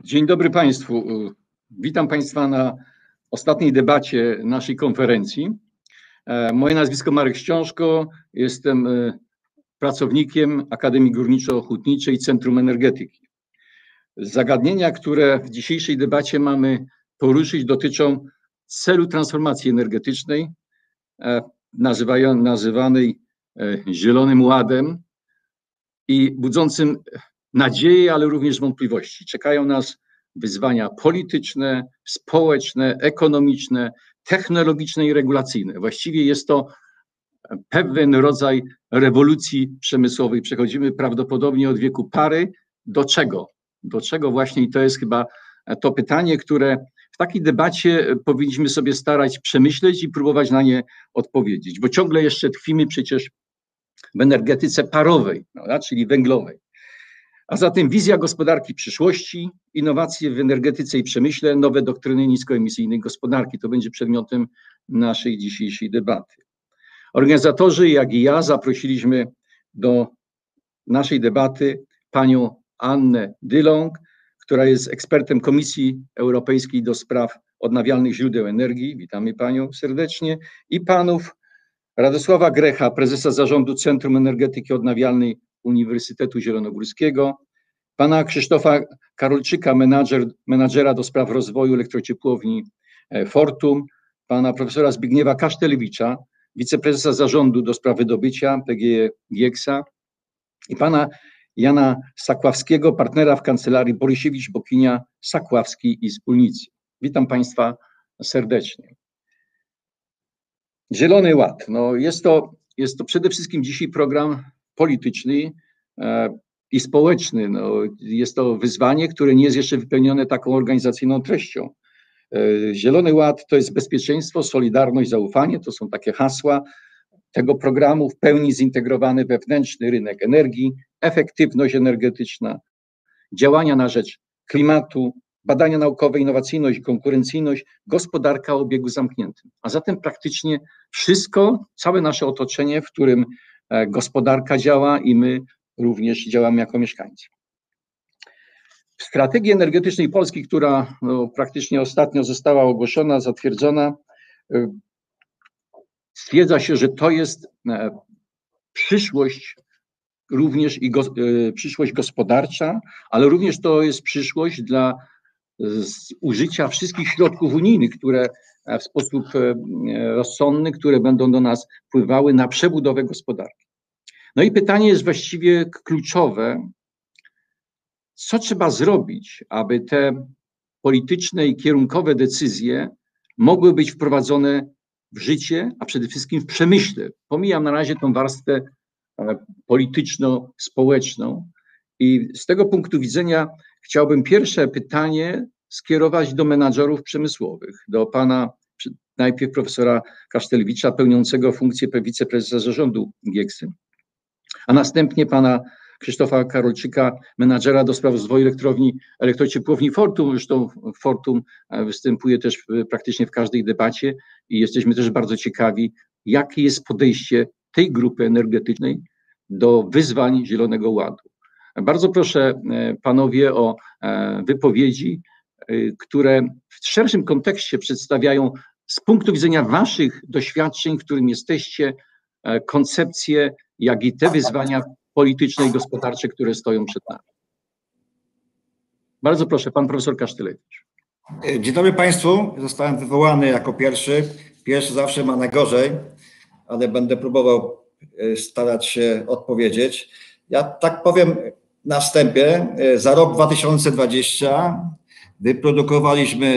Dzień dobry Państwu. Witam Państwa na ostatniej debacie naszej konferencji. Moje nazwisko Marek Ściążko, jestem pracownikiem Akademii Górniczo-Hutniczej Centrum Energetyki. Zagadnienia, które w dzisiejszej debacie mamy poruszyć, dotyczą celu transformacji energetycznej, nazywanej Zielonym Ładem i budzącym nadzieję, ale również wątpliwości. Czekają nas wyzwania polityczne, społeczne, ekonomiczne, technologiczne i regulacyjne. Właściwie jest to pewien rodzaj rewolucji przemysłowej. Przechodzimy prawdopodobnie od wieku pary do czego? Do czego właśnie? I to jest chyba to pytanie, które w takiej debacie powinniśmy sobie starać przemyśleć i próbować na nie odpowiedzieć, bo ciągle jeszcze tkwimy przecież w energetyce parowej, prawda? Czyli węglowej. A zatem wizja gospodarki przyszłości, innowacje w energetyce i przemyśle, nowe doktryny niskoemisyjnej gospodarki. To będzie przedmiotem naszej dzisiejszej debaty. Organizatorzy, jak i ja, zaprosiliśmy do naszej debaty panią Annę Dylong, która jest ekspertem Komisji Europejskiej do spraw odnawialnych źródeł energii. Witamy panią serdecznie. I panów Radosława Grecha, prezesa Zarządu Centrum Energetyki Odnawialnej Uniwersytetu Zielonogórskiego, pana Krzysztofa Karolczyka, menadżera do spraw rozwoju elektrociepłowni Fortum, pana profesora Zbigniewa Kasztelewicza, wiceprezesa Zarządu do spraw wydobycia PGE GiEK-a i pana Jana Sakławskiego, partnera w kancelarii Borysiewicz, Bokinia, Sakławski i Wspólnicy. Witam państwa serdecznie. Zielony Ład. No jest to przede wszystkim dzisiaj program polityczny i społeczny. No, jest to wyzwanie, które nie jest jeszcze wypełnione taką organizacyjną treścią. Zielony Ład to jest bezpieczeństwo, solidarność, zaufanie. To są takie hasła tego programu. W pełni zintegrowany wewnętrzny rynek energii, efektywność energetyczna, działania na rzecz klimatu, badania naukowe, innowacyjność i konkurencyjność, gospodarka o obiegu zamkniętym. A zatem praktycznie wszystko, całe nasze otoczenie, w którym gospodarka działa i my również działamy jako mieszkańcy. W strategii energetycznej Polski, która praktycznie ostatnio została ogłoszona, zatwierdzona, stwierdza się, że to jest przyszłość również i przyszłość gospodarcza, ale również to jest przyszłość dla użycia wszystkich środków unijnych, które w sposób rozsądny, które będą do nas wpływały na przebudowę gospodarki. No i pytanie jest właściwie kluczowe, co trzeba zrobić, aby te polityczne i kierunkowe decyzje mogły być wprowadzone w życie, a przede wszystkim w przemyśle. Pomijam na razie tą warstwę polityczno-społeczną i z tego punktu widzenia chciałbym pierwsze pytanie skierować do menadżerów przemysłowych, do pana najpierw profesora Kasztelewicza, pełniącego funkcję wiceprezesa zarządu GiEK-y, a następnie pana Krzysztofa Karolczyka, menadżera do spraw rozwoju elektrociepłowni Fortum. Zresztą Fortum występuje też praktycznie w każdej debacie i jesteśmy też bardzo ciekawi, jakie jest podejście tej grupy energetycznej do wyzwań Zielonego Ładu. Bardzo proszę panowie o wypowiedzi, które w szerszym kontekście przedstawiają z punktu widzenia waszych doświadczeń, w którym jesteście, koncepcje, jak i te wyzwania polityczne i gospodarcze, które stoją przed nami. Bardzo proszę, pan profesor Kasztelewicz. Dzień dobry państwu. Zostałem wywołany jako pierwszy. Pierwszy zawsze ma najgorzej, ale będę próbował starać się odpowiedzieć. Ja tak powiem na wstępie. Za rok 2020 wyprodukowaliśmy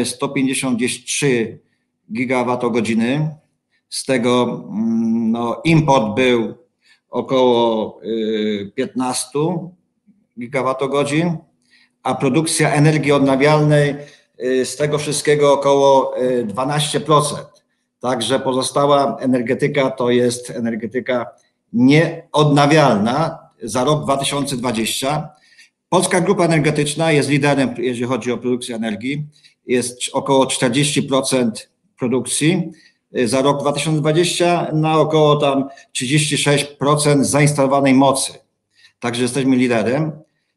153 gigawatogodziny. Z tego import był około 15 gigawatogodzin, a produkcja energii odnawialnej z tego wszystkiego około 12%. Także pozostała energetyka to jest energetyka nieodnawialna za rok 2020. Polska Grupa Energetyczna jest liderem, jeżeli chodzi o produkcję energii. Jest około 40% produkcji za rok 2020 na około tam 36% zainstalowanej mocy. Także jesteśmy liderem.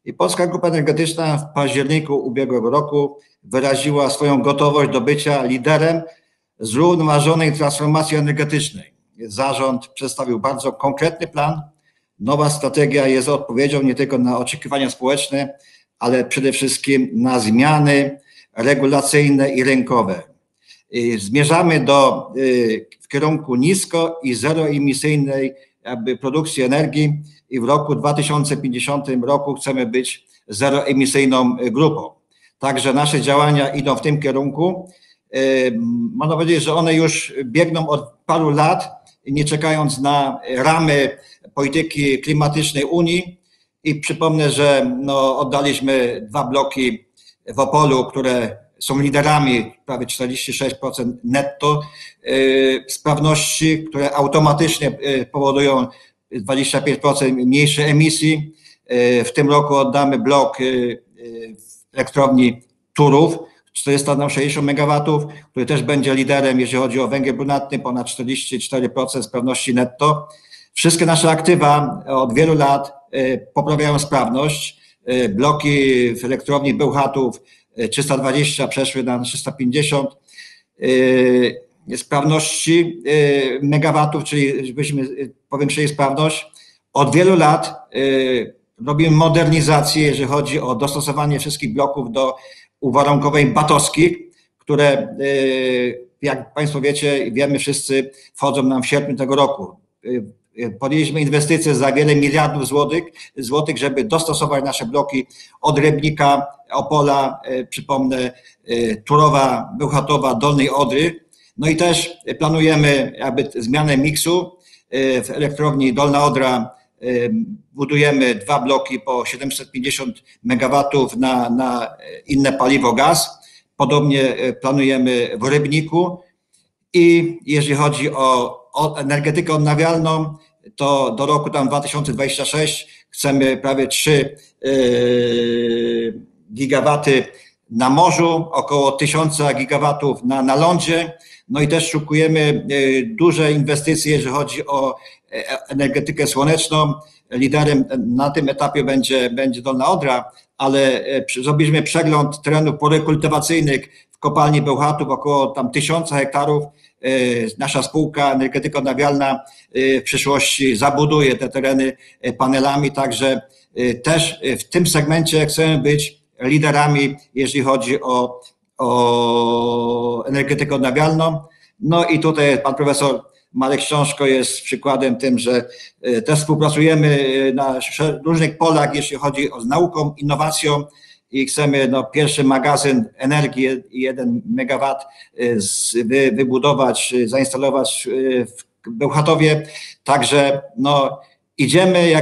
I Polska Grupa Energetyczna w październiku ubiegłego roku wyraziła swoją gotowość do bycia liderem zrównoważonej transformacji energetycznej. Zarząd przedstawił bardzo konkretny plan. Nowa strategia jest odpowiedzią nie tylko na oczekiwania społeczne, ale przede wszystkim na zmiany regulacyjne i rynkowe. Zmierzamy w kierunku nisko i zeroemisyjnej produkcji energii i w roku 2050 roku chcemy być zeroemisyjną grupą. Także nasze działania idą w tym kierunku. Można powiedzieć, że one już biegną od paru lat, nie czekając na ramy polityki klimatycznej Unii. I przypomnę, że oddaliśmy 2 bloki w Opolu, które są liderami, prawie 46% netto sprawności, które automatycznie powodują 25% mniejsze emisji. W tym roku oddamy blok w elektrowni Turów, 460 MW, który też będzie liderem, jeśli chodzi o węgiel brunatny, ponad 44% sprawności netto. Wszystkie nasze aktywa od wielu lat poprawiają sprawność. Bloki w elektrowni Bełchatów 320 przeszły na 350 sprawności megawatów, czyli żebyśmy powiększyli sprawność. Od wielu lat robimy modernizację, jeżeli chodzi o dostosowanie wszystkich bloków do uwarunkowań batowskich, które, jak Państwo wiecie, wiemy wszyscy, wchodzą nam w sierpniu tego roku. Podjęliśmy inwestycje za wiele miliardów złotych, żeby dostosować nasze bloki od Rybnika, Opola, przypomnę, Turowa, Bełchatowa, Dolnej Odry. No i też planujemy zmianę miksu. W elektrowni Dolna Odra budujemy 2 bloki po 750 MW na inne paliwo, gaz. Podobnie planujemy w Rybniku. I jeżeli chodzi o energetykę odnawialną, to do roku 2026 chcemy prawie 3 gigawaty na morzu, około 1000 gigawatów na lądzie. No i też szukujemy duże inwestycje, jeżeli chodzi o energetykę słoneczną. Liderem na tym etapie będzie Dolna Odra, ale zrobiliśmy przegląd terenów porekultywacyjnych w kopalni Bełchatów, około 1000 hektarów. Nasza spółka Energetyka Odnawialna w przyszłości zabuduje te tereny panelami, także też w tym segmencie chcemy być liderami, jeśli chodzi o energetykę odnawialną. No i tutaj pan profesor Marek Książko jest przykładem tym, że też współpracujemy na różnych polach, jeśli chodzi o nauką, innowacją i chcemy pierwszy magazyn energii 1 MW wybudować, zainstalować w Bełchatowie. Także idziemy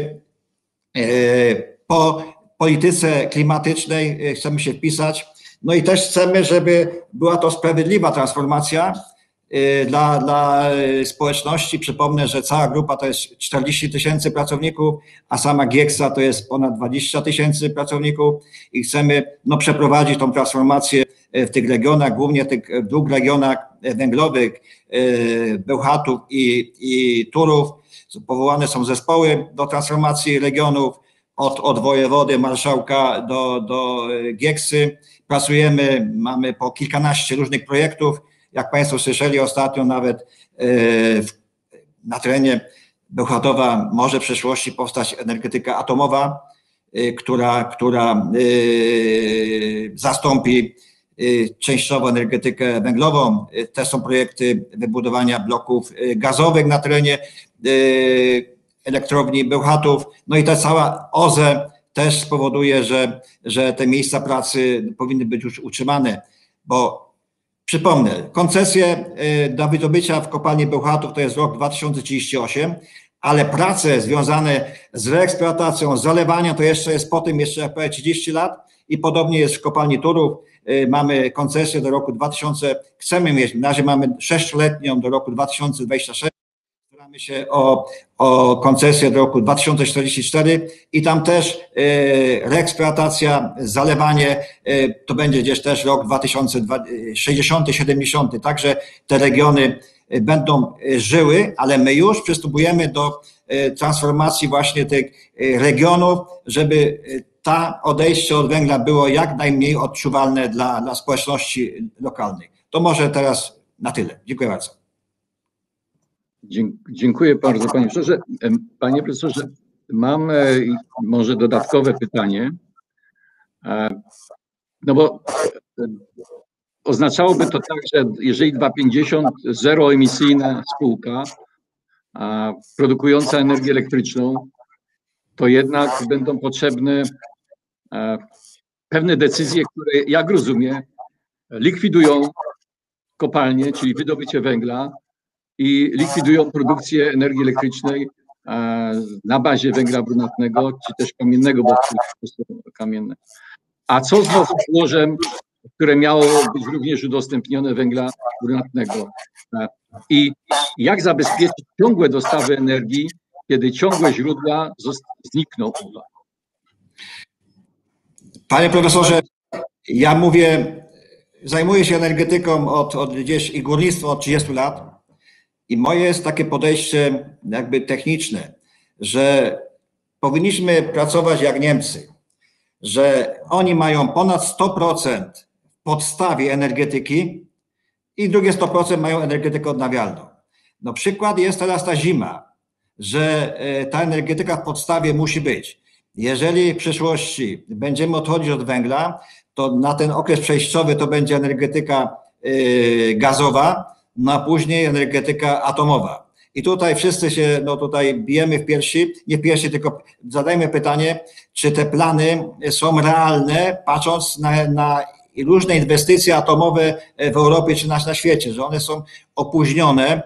po polityce klimatycznej, chcemy się wpisać. No i też chcemy, żeby była to sprawiedliwa transformacja dla społeczności. Przypomnę, że cała grupa to jest 40 000 pracowników, a sama Gieksa to jest ponad 20 000 pracowników i chcemy przeprowadzić tą transformację w tych regionach, głównie w tych 2 regionach węglowych, Bełchatów i Turów. Powołane są zespoły do transformacji regionów, od wojewody, marszałka do Gieksy. Pracujemy, mamy po kilkanaście różnych projektów. Jak Państwo słyszeli ostatnio, nawet na terenie Bełchatowa może w przyszłości powstać energetyka atomowa, która zastąpi częściowo energetykę węglową. Te są projekty wybudowania bloków gazowych na terenie elektrowni Bełchatów. No i ta cała OZE też spowoduje, że te miejsca pracy powinny być już utrzymane, bo przypomnę, koncesje do wydobycia w kopalni Bełchatów to jest rok 2038, ale prace związane z reeksploatacją, zalewaniem to jeszcze jest po tym jeszcze prawie 30 lat i podobnie jest w kopalni Turów. Mamy koncesję do roku 2000, chcemy mieć, na razie mamy 6-letnią do roku 2026. Staramy się o koncesję do roku 2044 i tam też reeksploatacja, zalewanie, to będzie gdzieś też rok 2060-70. Także te regiony będą żyły, ale my już przystępujemy do transformacji właśnie tych regionów, żeby ta odejście od węgla było jak najmniej odczuwalne dla społeczności lokalnej. To może teraz na tyle. Dziękuję bardzo. Dziękuję bardzo, panie profesorze. Panie profesorze, mam może dodatkowe pytanie, no bo oznaczałoby to tak, że jeżeli 250 zeroemisyjna spółka produkująca energię elektryczną, to jednak będą potrzebne pewne decyzje, które, jak rozumiem, likwidują kopalnie, czyli wydobycie węgla i likwidują produkcję energii elektrycznej na bazie węgla brunatnego, czy też kamiennego, bo to są kamienne. A co z złożem, które miało być również udostępnione węgla brunatnego? I jak zabezpieczyć ciągłe dostawy energii, kiedy ciągłe źródła znikną? Panie profesorze, ja zajmuję się energetyką od gdzieś i górnictwem od 30 lat i moje jest takie podejście jakby techniczne, że powinniśmy pracować jak Niemcy, że oni mają ponad 100% w podstawie energetyki i drugie 100% mają energetykę odnawialną. No przykład jest teraz ta zima, że ta energetyka w podstawie musi być. Jeżeli w przyszłości będziemy odchodzić od węgla, to na ten okres przejściowy to będzie energetyka gazowa, no a później energetyka atomowa. I tutaj wszyscy się tutaj bijemy w piersi, nie w piersi, tylko zadajmy pytanie, czy te plany są realne, patrząc na różne inwestycje atomowe w Europie czy na świecie, że one są opóźnione,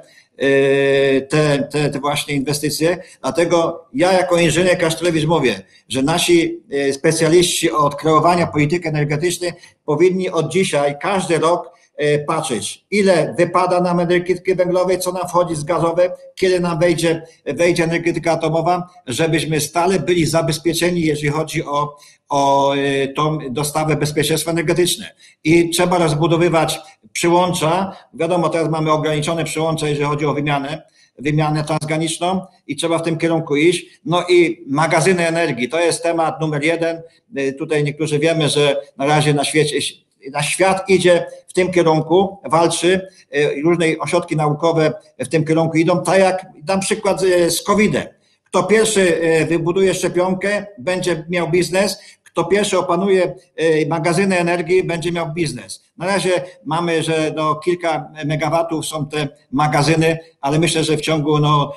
te właśnie inwestycje. Dlatego ja jako inżynier Kasztelewicz mówię, że nasi specjaliści od kreowania polityki energetycznej powinni od dzisiaj każdy rok patrzeć, ile wypada nam energetyki węglowej, co nam wchodzi z gazowej, kiedy nam wejdzie energetyka atomowa, żebyśmy stale byli zabezpieczeni, jeżeli chodzi o tą dostawę bezpieczeństwa energetyczne. I trzeba rozbudowywać przyłącza. Wiadomo, teraz mamy ograniczone przyłącza, jeżeli chodzi o wymianę transgraniczną i trzeba w tym kierunku iść. No i magazyny energii, to jest temat numer 1. Tutaj niektórzy wiemy, że na razie na świat idzie w tym kierunku, walczy, różne ośrodki naukowe w tym kierunku idą, tak jak dam przykład z COVID-em. Kto pierwszy wybuduje szczepionkę, będzie miał biznes, kto pierwszy opanuje magazyny energii, będzie miał biznes. Na razie mamy, że kilka megawatów są te magazyny, ale myślę, że w ciągu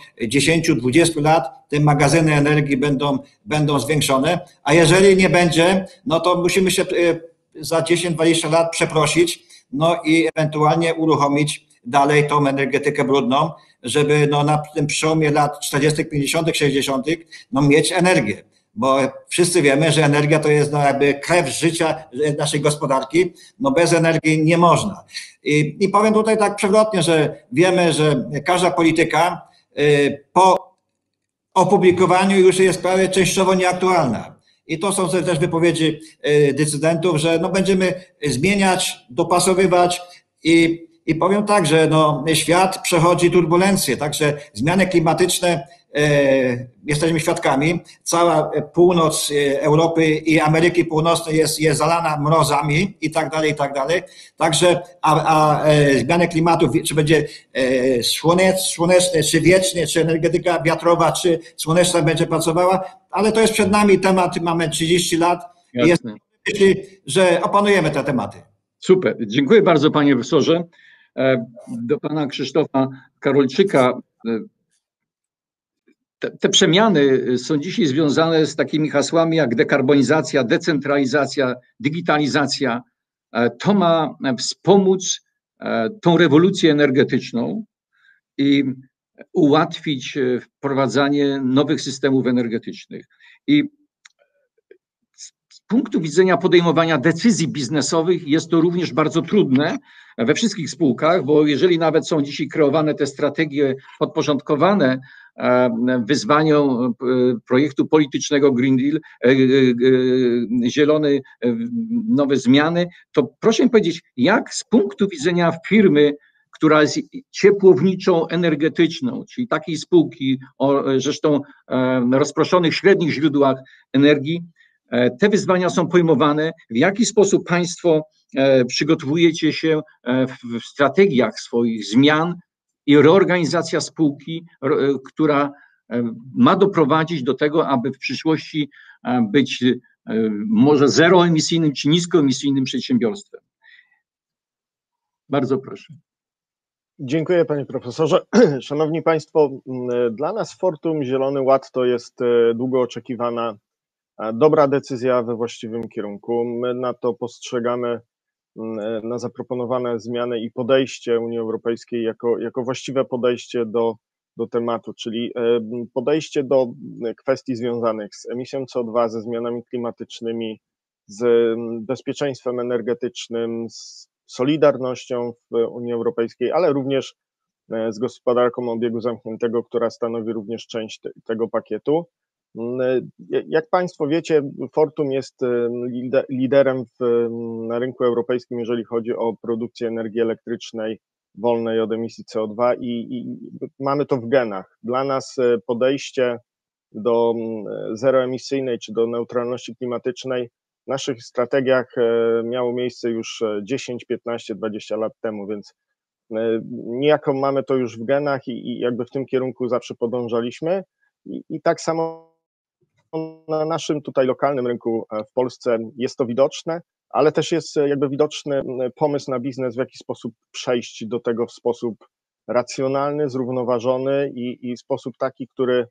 10-20 lat te magazyny energii będą zwiększone, a jeżeli nie będzie, no to musimy się za 10-20 lat przeprosić, i ewentualnie uruchomić dalej tą energetykę brudną, żeby na tym przełomie lat 40., 50., 60. mieć energię. Bo wszyscy wiemy, że energia to jest jakby krew życia naszej gospodarki, bez energii nie można. I powiem tutaj tak przewrotnie, że wiemy, że każda polityka po opublikowaniu już jest prawie częściowo nieaktualna. I to są też wypowiedzi decydentów, że będziemy zmieniać, dopasowywać i powiem tak, że świat przechodzi turbulencje, także zmiany klimatyczne jesteśmy świadkami. Cała północ Europy i Ameryki Północnej jest zalana mrozami i tak dalej, i tak dalej. Także zmiany klimatu, czy będzie słoneczne, czy wiecznie, czy energetyka wiatrowa, czy słoneczna będzie pracowała, ale to jest przed nami temat, mamy 30 lat i jest myśli, że opanujemy te tematy. Super, dziękuję bardzo panie profesorze. Do pana Krzysztofa Karolczyka. Te przemiany są dzisiaj związane z takimi hasłami jak dekarbonizacja, decentralizacja, digitalizacja. To ma wspomóc tą rewolucję energetyczną i ułatwić wprowadzanie nowych systemów energetycznych. I z punktu widzenia podejmowania decyzji biznesowych jest to również bardzo trudne we wszystkich spółkach, bo jeżeli nawet są dzisiaj kreowane te strategie podporządkowane wyzwaniom projektu politycznego Green Deal, zielone, nowe zmiany, to proszę mi powiedzieć, jak z punktu widzenia firmy, która jest ciepłowniczą energetyczną, czyli takiej spółki o zresztą rozproszonych średnich źródłach energii, te wyzwania są pojmowane. W jaki sposób Państwo przygotowujecie się w strategiach swoich zmian i reorganizacja spółki, która ma doprowadzić do tego, aby w przyszłości być może zeroemisyjnym czy niskoemisyjnym przedsiębiorstwem? Bardzo proszę. Dziękuję, panie profesorze. Szanowni Państwo, dla nas Fortum Zielony Ład to jest długo oczekiwana dobra decyzja we właściwym kierunku. My na to postrzegamy, na zaproponowane zmiany i podejście Unii Europejskiej jako właściwe podejście do tematu, czyli podejście do kwestii związanych z emisją CO2, ze zmianami klimatycznymi, z bezpieczeństwem energetycznym, z solidarnością w Unii Europejskiej, ale również z gospodarką obiegu zamkniętego, która stanowi również część tego pakietu. Jak Państwo wiecie, Fortum jest liderem na rynku europejskim, jeżeli chodzi o produkcję energii elektrycznej wolnej od emisji CO2 i mamy to w genach. Dla nas podejście do zeroemisyjnej czy do neutralności klimatycznej w naszych strategiach miało miejsce już 10, 15, 20 lat temu, więc niejako mamy to już w genach i jakby w tym kierunku zawsze podążaliśmy. I tak samo na naszym tutaj lokalnym rynku w Polsce jest to widoczne, ale też jest jakby widoczny pomysł na biznes, w jaki sposób przejść do tego w sposób racjonalny, zrównoważony i sposób taki, który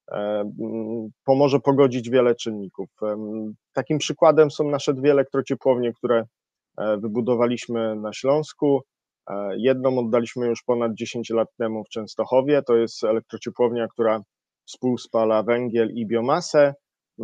pomoże pogodzić wiele czynników. Takim przykładem są nasze dwie elektrociepłownie, które wybudowaliśmy na Śląsku. Jedną oddaliśmy już ponad 10 lat temu w Częstochowie. To jest elektrociepłownia, która współspala węgiel i biomasę.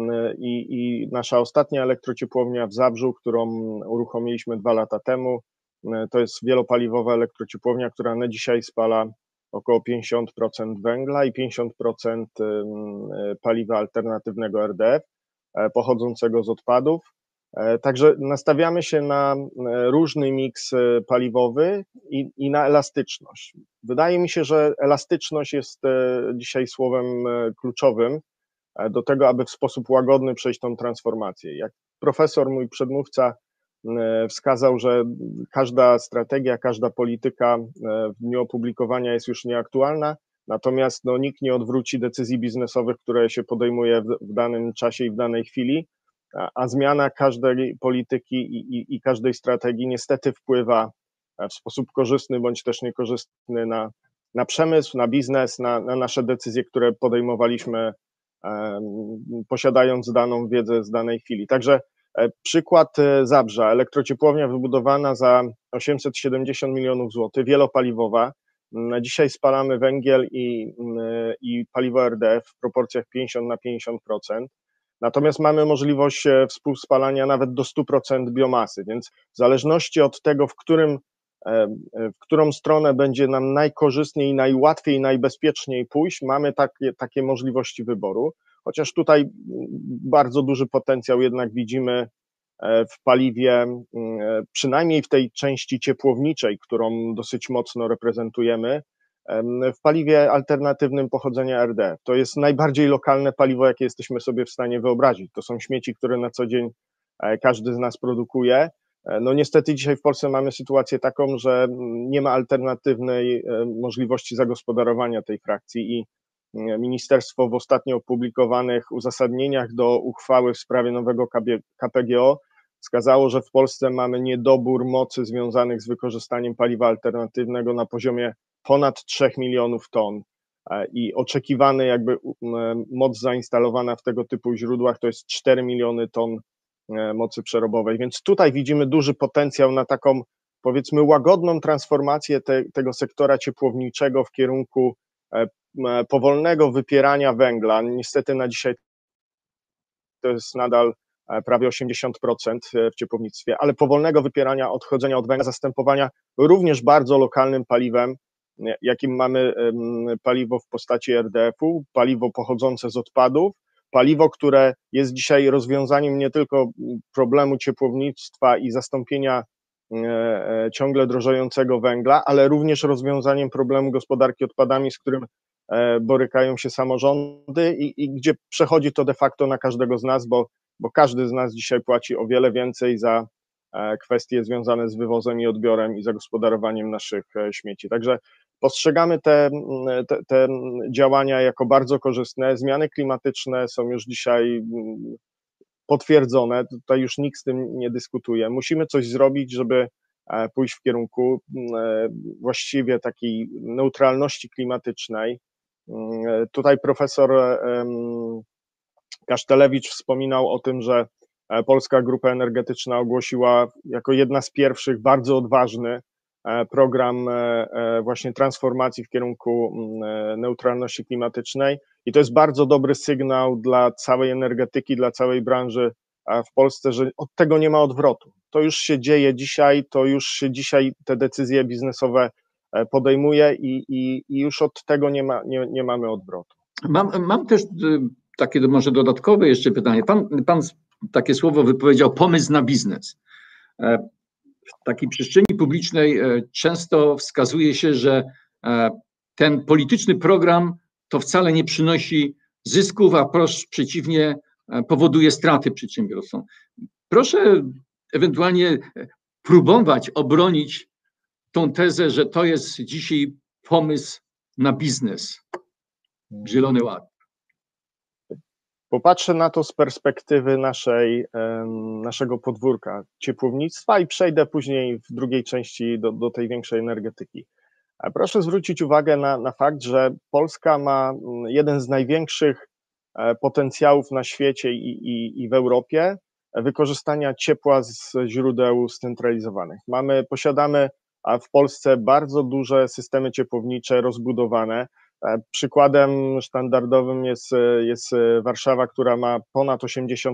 I nasza ostatnia elektrociepłownia w Zabrzu, którą uruchomiliśmy 2 lata temu, to jest wielopaliwowa elektrociepłownia, która na dzisiaj spala około 50% węgla i 50% paliwa alternatywnego RDF pochodzącego z odpadów. Także nastawiamy się na różny miks paliwowy i na elastyczność. Wydaje mi się, że elastyczność jest dzisiaj słowem kluczowym do tego, aby w sposób łagodny przejść tą transformację. Jak profesor, mój przedmówca, wskazał, że każda strategia, każda polityka w dniu opublikowania jest już nieaktualna, natomiast nikt nie odwróci decyzji biznesowych, które się podejmuje w danym czasie i w danej chwili, a zmiana każdej polityki i każdej strategii niestety wpływa w sposób korzystny bądź też niekorzystny na przemysł, na biznes, na nasze decyzje, które podejmowaliśmy, posiadając daną wiedzę z danej chwili. Także przykład Zabrza, elektrociepłownia wybudowana za 870 milionów złotych, wielopaliwowa. Na dzisiaj spalamy węgiel i paliwo RDF w proporcjach 50-50%. Natomiast mamy możliwość współspalania nawet do 100% biomasy, więc w zależności od tego, w którą stronę będzie nam najkorzystniej, najłatwiej, najbezpieczniej pójść, mamy takie możliwości wyboru. Chociaż tutaj bardzo duży potencjał jednak widzimy w paliwie, przynajmniej w tej części ciepłowniczej, którą dosyć mocno reprezentujemy, w paliwie alternatywnym pochodzenia RDF. To jest najbardziej lokalne paliwo, jakie jesteśmy sobie w stanie wyobrazić. To są śmieci, które na co dzień każdy z nas produkuje. Niestety dzisiaj w Polsce mamy sytuację taką, że nie ma alternatywnej możliwości zagospodarowania tej frakcji i ministerstwo w ostatnio opublikowanych uzasadnieniach do uchwały w sprawie nowego KPGO wskazało, że w Polsce mamy niedobór mocy związanych z wykorzystaniem paliwa alternatywnego na poziomie ponad 3 milionów ton i oczekiwany jakby moc zainstalowana w tego typu źródłach to jest 4 miliony ton mocy przerobowej, więc tutaj widzimy duży potencjał na taką, powiedzmy, łagodną transformację tego sektora ciepłowniczego w kierunku powolnego wypierania węgla. Niestety na dzisiaj to jest nadal prawie 80% w ciepłownictwie, ale powolnego wypierania, odchodzenia od węgla, zastępowania również bardzo lokalnym paliwem, jakim mamy paliwo w postaci RDF-u, paliwo pochodzące z odpadów, paliwo, które jest dzisiaj rozwiązaniem nie tylko problemu ciepłownictwa i zastąpienia ciągle drożejącego węgla, ale również rozwiązaniem problemu gospodarki odpadami, z którym borykają się samorządy i gdzie przechodzi to de facto na każdego z nas, bo każdy z nas dzisiaj płaci o wiele więcej za kwestie związane z wywozem i odbiorem i zagospodarowaniem naszych śmieci. Także postrzegamy te działania jako bardzo korzystne. Zmiany klimatyczne są już dzisiaj potwierdzone, tutaj już nikt z tym nie dyskutuje. Musimy coś zrobić, żeby pójść w kierunku właściwie takiej neutralności klimatycznej. Tutaj profesor Kasztelewicz wspominał o tym, że Polska Grupa Energetyczna ogłosiła jako jedna z pierwszych bardzo odważny program właśnie transformacji w kierunku neutralności klimatycznej i to jest bardzo dobry sygnał dla całej energetyki, dla całej branży w Polsce, że od tego nie ma odwrotu. To już się dzieje dzisiaj, to już się dzisiaj te decyzje biznesowe podejmuje i już od tego nie mamy odwrotu. Mam też takie może dodatkowe jeszcze pytanie. Pan takie słowo wypowiedział, pomysł na biznes. W takiej przestrzeni publicznej często wskazuje się, że ten polityczny program to wcale nie przynosi zysków, a przeciwnie powoduje straty przedsiębiorstwom. Proszę ewentualnie próbować obronić tą tezę, że to jest dzisiaj pomysł na biznes, Zielony Ład. Popatrzę na to z perspektywy naszego podwórka ciepłownictwa i przejdę później w drugiej części do tej większej energetyki. Proszę zwrócić uwagę na fakt, że Polska ma jeden z największych potencjałów na świecie i w Europie wykorzystania ciepła z źródeł scentralizowanych. Posiadamy w Polsce bardzo duże systemy ciepłownicze rozbudowane. Przykładem sztandardowym jest Warszawa, która ma ponad 80%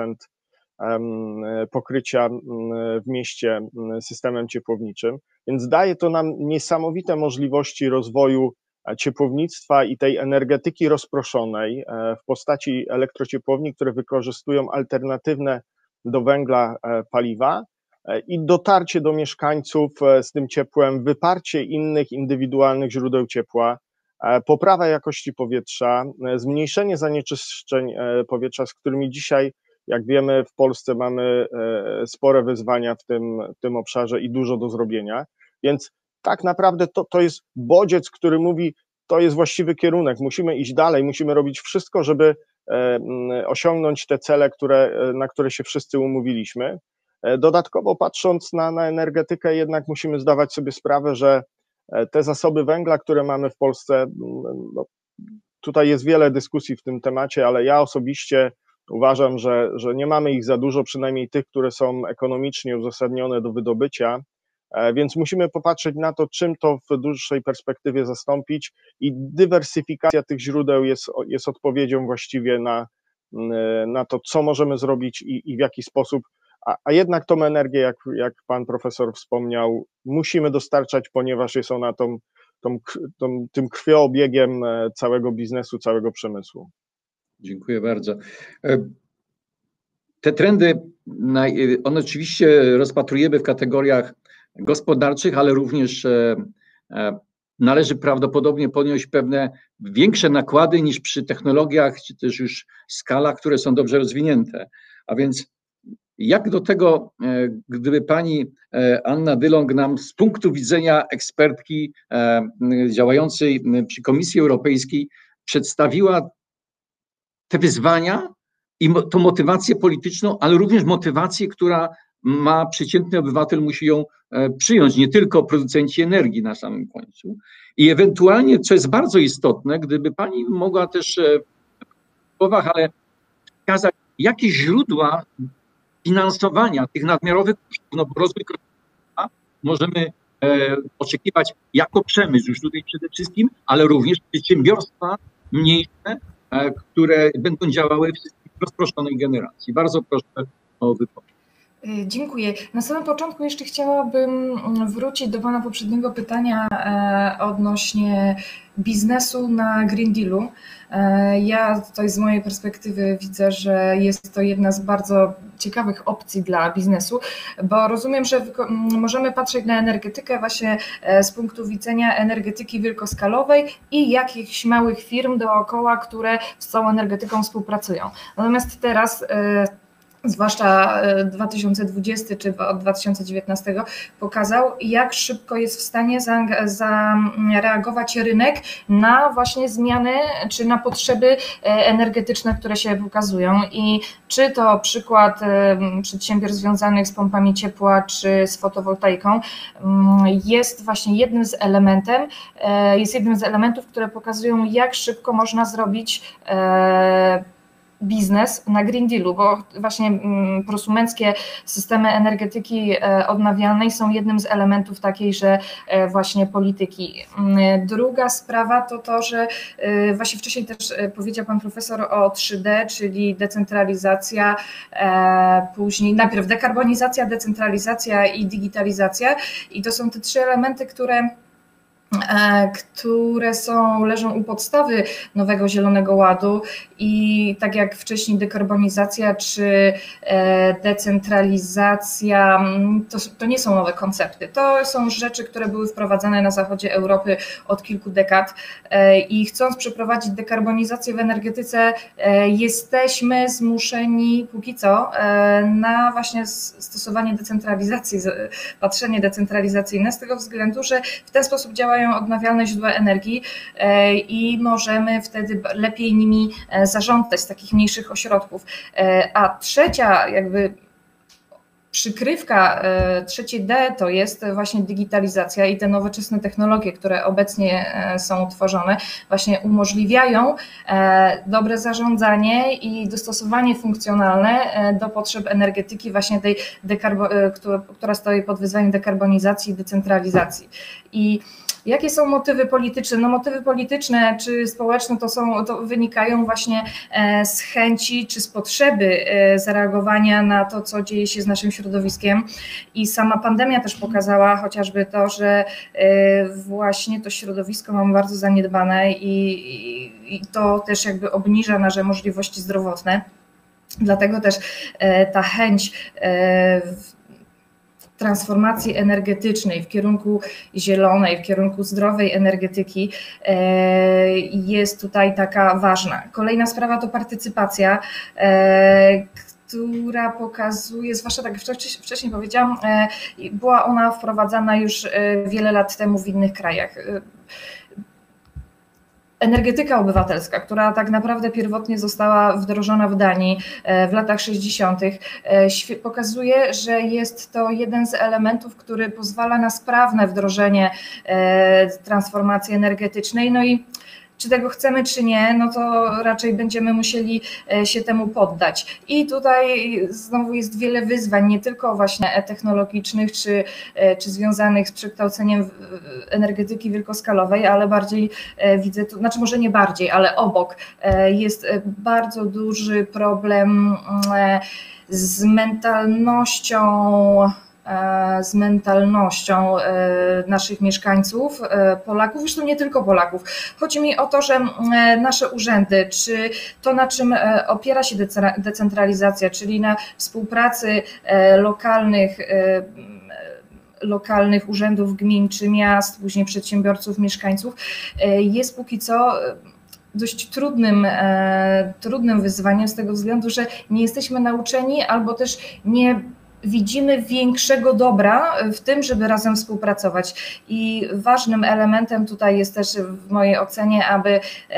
pokrycia w mieście systemem ciepłowniczym, więc daje to nam niesamowite możliwości rozwoju ciepłownictwa i tej energetyki rozproszonej w postaci elektrociepłowni, które wykorzystują alternatywne do węgla paliwa i dotarcie do mieszkańców z tym ciepłem, wyparcie innych indywidualnych źródeł ciepła, poprawa jakości powietrza, zmniejszenie zanieczyszczeń powietrza, z którymi dzisiaj, jak wiemy, w Polsce mamy spore wyzwania w tym obszarze i dużo do zrobienia, więc tak naprawdę to jest bodziec, który mówi, to jest właściwy kierunek, musimy iść dalej, musimy robić wszystko, żeby osiągnąć te cele, na które się wszyscy umówiliśmy. Dodatkowo patrząc na energetykę, jednak musimy zdawać sobie sprawę, że te zasoby węgla, które mamy w Polsce, no, tutaj jest wiele dyskusji w tym temacie, ale ja osobiście uważam, że nie mamy ich za dużo, przynajmniej tych, które są ekonomicznie uzasadnione do wydobycia, więc musimy popatrzeć na to, czym to w dłuższej perspektywie zastąpić i dywersyfikacja tych źródeł jest odpowiedzią właściwie na to, co możemy zrobić i w jaki sposób, a jednak tą energię, jak pan profesor wspomniał, musimy dostarczać, ponieważ jest ona tym krwioobiegiem całego biznesu, całego przemysłu. Dziękuję bardzo. Te trendy, one oczywiście rozpatrujemy w kategoriach gospodarczych, ale również należy prawdopodobnie ponieść pewne większe nakłady niż przy technologiach, czy też już skalach, które są dobrze rozwinięte. A więc jak do tego, gdyby pani Anna Dylong nam z punktu widzenia ekspertki działającej przy Komisji Europejskiej przedstawiła te wyzwania i tą motywację polityczną, ale również motywację, która ma przeciętny obywatel, musi ją przyjąć, nie tylko producenci energii na samym końcu. I ewentualnie, co jest bardzo istotne, gdyby pani mogła też w słowach, ale wskazać, jakie źródła finansowania tych nadmiarowych kosztów, no bo rozwój możemy oczekiwać jako przemysł już tutaj przede wszystkim, ale również przedsiębiorstwa mniejsze, które będą działały w rozproszonej generacji. Bardzo proszę o wypowiedź. Dziękuję. Na samym początku jeszcze chciałabym wrócić do pana poprzedniego pytania odnośnie biznesu na Green Dealu. Ja tutaj z mojej perspektywy widzę, że jest to jedna z bardzo ciekawych opcji dla biznesu, bo rozumiem, że możemy patrzeć na energetykę właśnie z punktu widzenia energetyki wielkoskalowej i jakichś małych firm dookoła, które z tą energetyką współpracują. Natomiast teraz zwłaszcza 2020 czy od 2019 pokazał, jak szybko jest w stanie zareagować rynek na właśnie zmiany czy na potrzeby energetyczne, które się pokazują. I czy to przykład przedsiębiorstw związanych z pompami ciepła czy z fotowoltaiką jest właśnie jednym z elementów, które pokazują, jak szybko można zrobić biznes na Green Dealu, bo właśnie prosumenckie systemy energetyki odnawialnej są jednym z elementów takiej, że właśnie polityki. Druga sprawa to to, że właśnie wcześniej też powiedział pan profesor o 3D, czyli decentralizacja, później najpierw dekarbonizacja, decentralizacja i digitalizacja, i to są te 3 elementy, które leżą u podstawy nowego Zielonego Ładu, i tak jak wcześniej dekarbonizacja czy decentralizacja, to nie są nowe koncepty, to są rzeczy, które były wprowadzane na zachodzie Europy od kilku dekad, i chcąc przeprowadzić dekarbonizację w energetyce, jesteśmy zmuszeni póki co na właśnie stosowanie decentralizacji, patrzenie decentralizacyjne, z tego względu, że w ten sposób działają odnawialne źródła energii i możemy wtedy lepiej nimi zarządzać z takich mniejszych ośrodków. A trzecia jakby przykrywka, trzecie D, to jest właśnie digitalizacja i te nowoczesne technologie, które obecnie są tworzone, właśnie umożliwiają dobre zarządzanie i dostosowanie funkcjonalne do potrzeb energetyki, właśnie tej, która stoi pod wyzwaniem dekarbonizacji i decentralizacji. I jakie są motywy polityczne? No motywy polityczne czy społeczne to wynikają właśnie z chęci czy z potrzeby zareagowania na to, co dzieje się z naszym środowiskiem, i sama pandemia też pokazała chociażby to, że właśnie to środowisko mamy bardzo zaniedbane i to też jakby obniża nasze możliwości zdrowotne. Dlatego też ta chęć transformacji energetycznej w kierunku zielonej, w kierunku zdrowej energetyki jest tutaj taka ważna. Kolejna sprawa to partycypacja, która pokazuje, zwłaszcza tak jak wcześniej powiedziałam, była ona wprowadzana już wiele lat temu w innych krajach. Energetyka obywatelska, która tak naprawdę pierwotnie została wdrożona w Danii w latach 60., pokazuje, że jest to jeden z elementów, który pozwala na sprawne wdrożenie transformacji energetycznej. No i czy tego chcemy, czy nie, no to raczej będziemy musieli się temu poddać. I tutaj znowu jest wiele wyzwań, nie tylko właśnie technologicznych, czy związanych z przekształceniem energetyki wielkoskalowej, ale bardziej widzę tu, znaczy może nie bardziej, ale obok jest bardzo duży problem z mentalnością naszych mieszkańców, Polaków, zresztą nie tylko Polaków. Chodzi mi o to, że nasze urzędy, czy to, na czym opiera się decentralizacja, czyli na współpracy lokalnych urzędów gmin czy miast, później przedsiębiorców, mieszkańców, jest póki co dość trudnym wyzwaniem, z tego względu, że nie jesteśmy nauczeni albo też nie widzimy większego dobra w tym, żeby razem współpracować. I ważnym elementem tutaj jest też w mojej ocenie, aby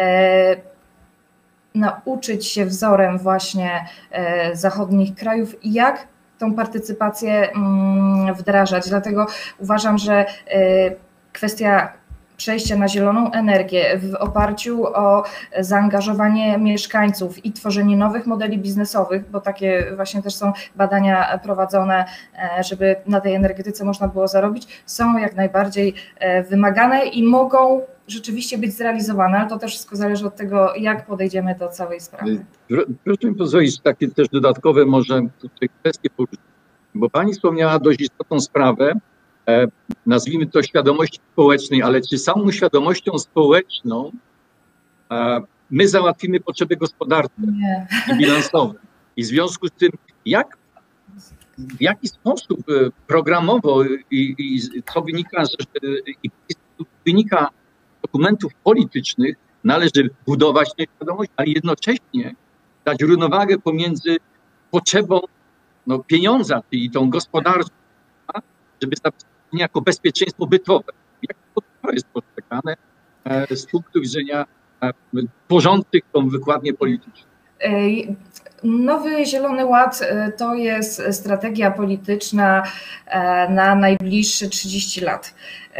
nauczyć się wzorem właśnie zachodnich krajów, jak tą partycypację wdrażać. Dlatego uważam, że kwestia przejścia na zieloną energię w oparciu o zaangażowanie mieszkańców i tworzenie nowych modeli biznesowych, bo takie właśnie też są badania prowadzone, żeby na tej energetyce można było zarobić, są jak najbardziej wymagane i mogą rzeczywiście być zrealizowane, ale to też wszystko zależy od tego, jak podejdziemy do całej sprawy. Proszę mi pozwolić takie też dodatkowe może tutaj kwestie poruszyć, bo Pani wspomniała dość istotną sprawę, nazwijmy to świadomości społecznej, ale czy samą świadomością społeczną my załatwimy potrzeby gospodarcze i bilansowe? I w związku z tym, jak w jaki sposób programowo i co wynika, wynika z dokumentów politycznych, należy budować tę świadomość, ale jednocześnie dać równowagę pomiędzy potrzebą pieniądza i tą gospodarczą, żeby zapewnić jako bezpieczeństwo bytowe. Jak to jest postrzegane z punktu widzenia tworzących tą wykładnię polityczną? Nowy Zielony Ład to jest strategia polityczna na najbliższe 30 lat.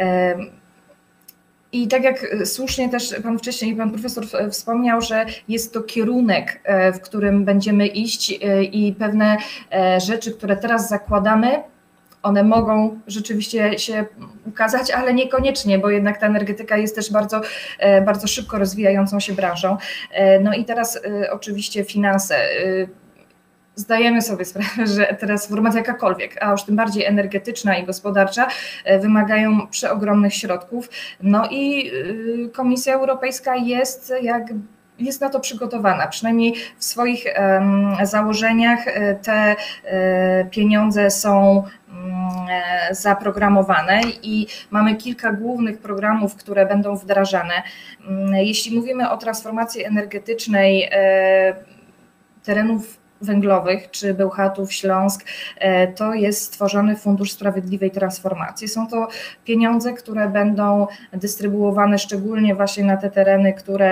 I tak jak słusznie też pan wcześniej, pan profesor wspomniał, że jest to kierunek, w którym będziemy iść i pewne rzeczy, które teraz zakładamy, one mogą rzeczywiście się ukazać, ale niekoniecznie, bo jednak ta energetyka jest też bardzo, bardzo szybko rozwijającą się branżą. No i teraz oczywiście finanse. Zdajemy sobie sprawę, że teraz formacja jakakolwiek, a już tym bardziej energetyczna i gospodarcza, wymagają przeogromnych środków. No i Komisja Europejska jest na to przygotowana, przynajmniej w swoich założeniach te pieniądze są zaprogramowane i mamy kilka głównych programów, które będą wdrażane. Jeśli mówimy o transformacji energetycznej terenów węglowych, czy Bełchatów, Śląsk, to jest stworzony Fundusz Sprawiedliwej Transformacji. Są to pieniądze, które będą dystrybuowane szczególnie właśnie na te tereny,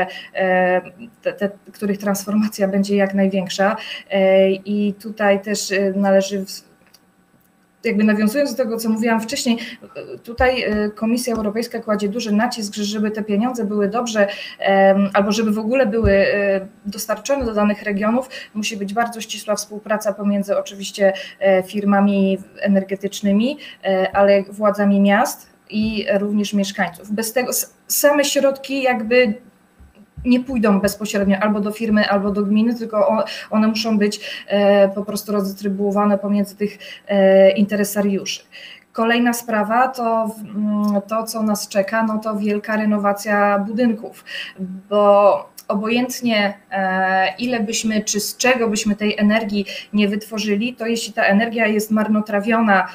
których transformacja będzie jak największa. I tutaj też należy, jakby nawiązując do tego, co mówiłam wcześniej, tutaj Komisja Europejska kładzie duży nacisk, że żeby te pieniądze były dobrze, albo żeby w ogóle były dostarczone do danych regionów, musi być bardzo ścisła współpraca pomiędzy oczywiście firmami energetycznymi, ale władzami miast i również mieszkańców. Bez tego same środki jakby nie pójdą bezpośrednio albo do firmy, albo do gminy, tylko one muszą być po prostu rozdystrybuowane pomiędzy tych interesariuszy. Kolejna sprawa to, co nas czeka, no to wielka renowacja budynków, bo obojętnie ile byśmy, czy z czego byśmy tej energii nie wytworzyli, to jeśli ta energia jest marnotrawiona,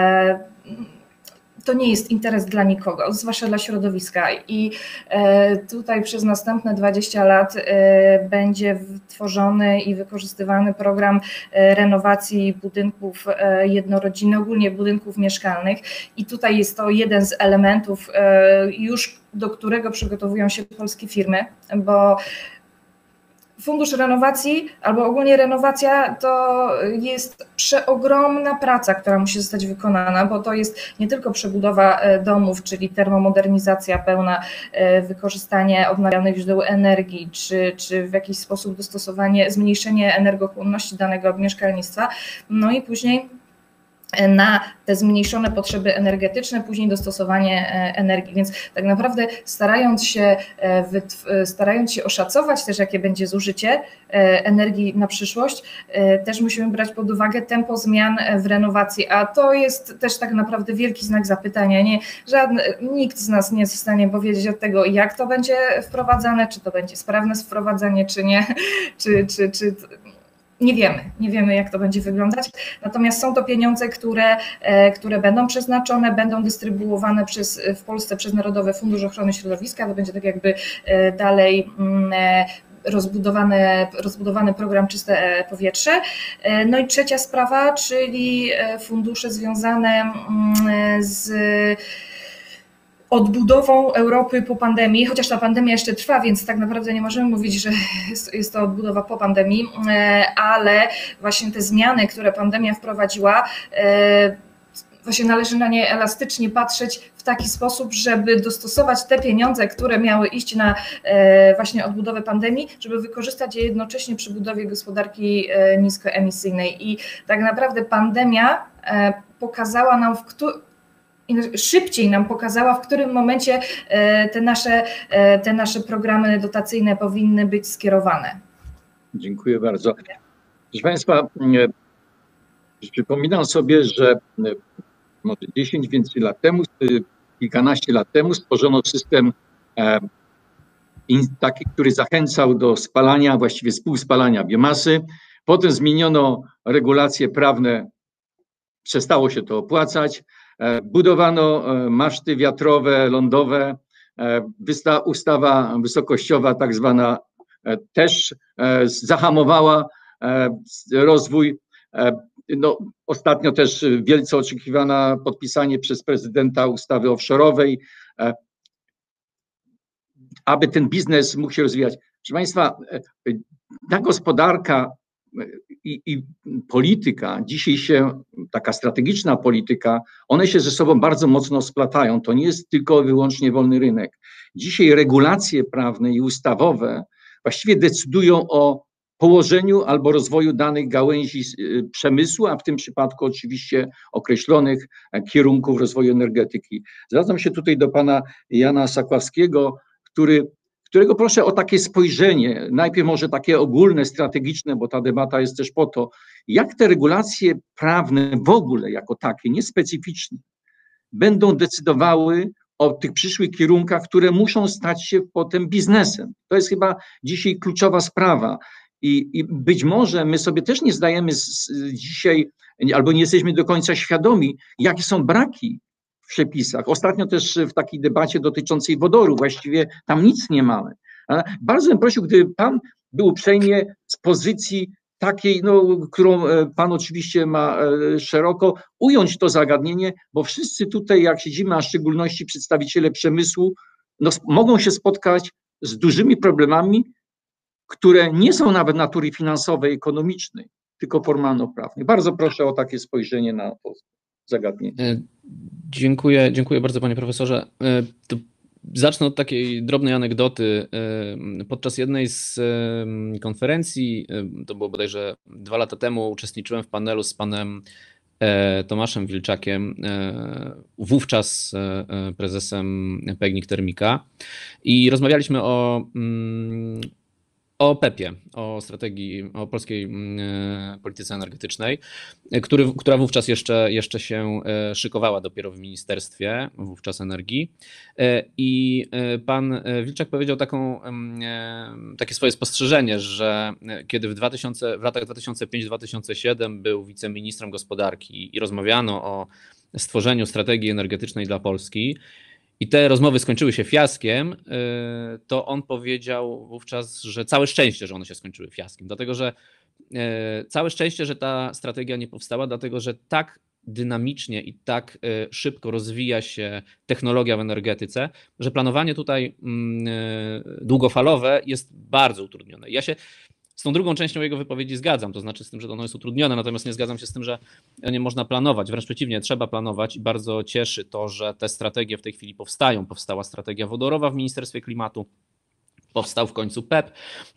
to nie jest interes dla nikogo, zwłaszcza dla środowiska i tutaj przez następne 20 lat będzie tworzony i wykorzystywany program renowacji budynków jednorodzinnych, ogólnie budynków mieszkalnych i tutaj jest to jeden z elementów już, do którego przygotowują się polskie firmy, bo Fundusz Renowacji albo ogólnie renowacja to jest przeogromna praca, która musi zostać wykonana, bo to jest nie tylko przebudowa domów, czyli termomodernizacja pełna, wykorzystanie odnawialnych źródeł energii, czy w jakiś sposób dostosowanie, zmniejszenie energochłonności danego mieszkalnictwa, no i później na te zmniejszone potrzeby energetyczne, później dostosowanie energii. Więc tak naprawdę starając się oszacować też, jakie będzie zużycie energii na przyszłość, też musimy brać pod uwagę tempo zmian w renowacji, a to jest też tak naprawdę wielki znak zapytania. Nikt z nas nie jest w stanie powiedzieć od tego, jak to będzie wprowadzane, czy to będzie sprawne wprowadzenie, czy nie, czy nie wiemy, jak to będzie wyglądać, natomiast są to pieniądze, które będą przeznaczone, będą dystrybuowane w Polsce przez Narodowy Fundusz Ochrony Środowiska, to będzie tak jakby dalej rozbudowany program Czyste Powietrze. No i trzecia sprawa, czyli fundusze związane z odbudową Europy po pandemii, chociaż ta pandemia jeszcze trwa, więc tak naprawdę nie możemy mówić, że jest to odbudowa po pandemii, ale właśnie te zmiany, które pandemia wprowadziła, właśnie należy na nie elastycznie patrzeć w taki sposób, żeby dostosować te pieniądze, które miały iść na właśnie odbudowę pandemii, żeby wykorzystać je jednocześnie przy budowie gospodarki niskoemisyjnej. I tak naprawdę pandemia pokazała nam, szybciej nam pokazała, w którym momencie te nasze programy dotacyjne powinny być skierowane. Dziękuję bardzo. Proszę Państwa, przypominam sobie, że może 10 więcej lat temu, kilkanaście lat temu stworzono system taki, który zachęcał do spalania, właściwie współspalania biomasy. Potem zmieniono regulacje prawne przestało się to opłacać. Budowano maszty wiatrowe, lądowe. Ustawa wysokościowa tak zwana też zahamowała rozwój. No, ostatnio też wielce oczekiwana podpisanie przez prezydenta ustawy offshore'owej, aby ten biznes mógł się rozwijać. Proszę Państwa, ta gospodarka i polityka, dzisiaj się, taka strategiczna polityka, one się ze sobą bardzo mocno splatają. To nie jest tylko wyłącznie wolny rynek. Dzisiaj regulacje prawne i ustawowe właściwie decydują o położeniu albo rozwoju danych gałęzi przemysłu, a w tym przypadku oczywiście określonych kierunków rozwoju energetyki. Zwracam się tutaj do pana Jana Sakławskiego, którego proszę o takie spojrzenie, najpierw może takie ogólne, strategiczne, bo ta debata jest też po to, jak te regulacje prawne w ogóle jako takie, niespecyficzne, będą decydowały o tych przyszłych kierunkach, które muszą stać się potem biznesem. To jest chyba dzisiaj kluczowa sprawa. I być może my sobie też nie zdajemy dzisiaj, albo nie jesteśmy do końca świadomi, jakie są braki w przepisach. Ostatnio też w takiej debacie dotyczącej wodoru, właściwie tam nic nie mamy. Bardzo bym prosił, gdyby pan był uprzejmie z pozycji takiej, no, którą pan oczywiście ma szeroko, ująć to zagadnienie, bo wszyscy tutaj, jak siedzimy, a w szczególności przedstawiciele przemysłu, no, mogą się spotkać z dużymi problemami, które nie są nawet natury finansowej, ekonomicznej, tylko formalno-prawnej. Bardzo proszę o takie spojrzenie na to zagadnienie. Dziękuję bardzo, panie profesorze. To zacznę od takiej drobnej anegdoty. Podczas jednej z konferencji, to było bodajże 2 lata temu, uczestniczyłem w panelu z panem Tomaszem Wilczakiem, wówczas prezesem PGNiG Termika, i rozmawialiśmy o PEP-ie, o strategii, o polskiej polityce energetycznej, która wówczas jeszcze się szykowała dopiero w Ministerstwie wówczas Energii. I pan Wilczak powiedział takie swoje spostrzeżenie, że kiedy w latach 2005-2007 był wiceministrem gospodarki i rozmawiano o stworzeniu strategii energetycznej dla Polski, i te rozmowy skończyły się fiaskiem, to on powiedział wówczas, że całe szczęście, że one się skończyły fiaskiem, dlatego że całe szczęście, że ta strategia nie powstała, dlatego że tak dynamicznie i tak szybko rozwija się technologia w energetyce, że planowanie tutaj długofalowe jest bardzo utrudnione. Ja się z tą drugą częścią jego wypowiedzi zgadzam, to znaczy z tym, że ono jest utrudnione, natomiast nie zgadzam się z tym, że nie można planować. Wręcz przeciwnie, trzeba planować i bardzo cieszy to, że te strategie w tej chwili powstają. Powstała strategia wodorowa w Ministerstwie Klimatu, powstał w końcu PEP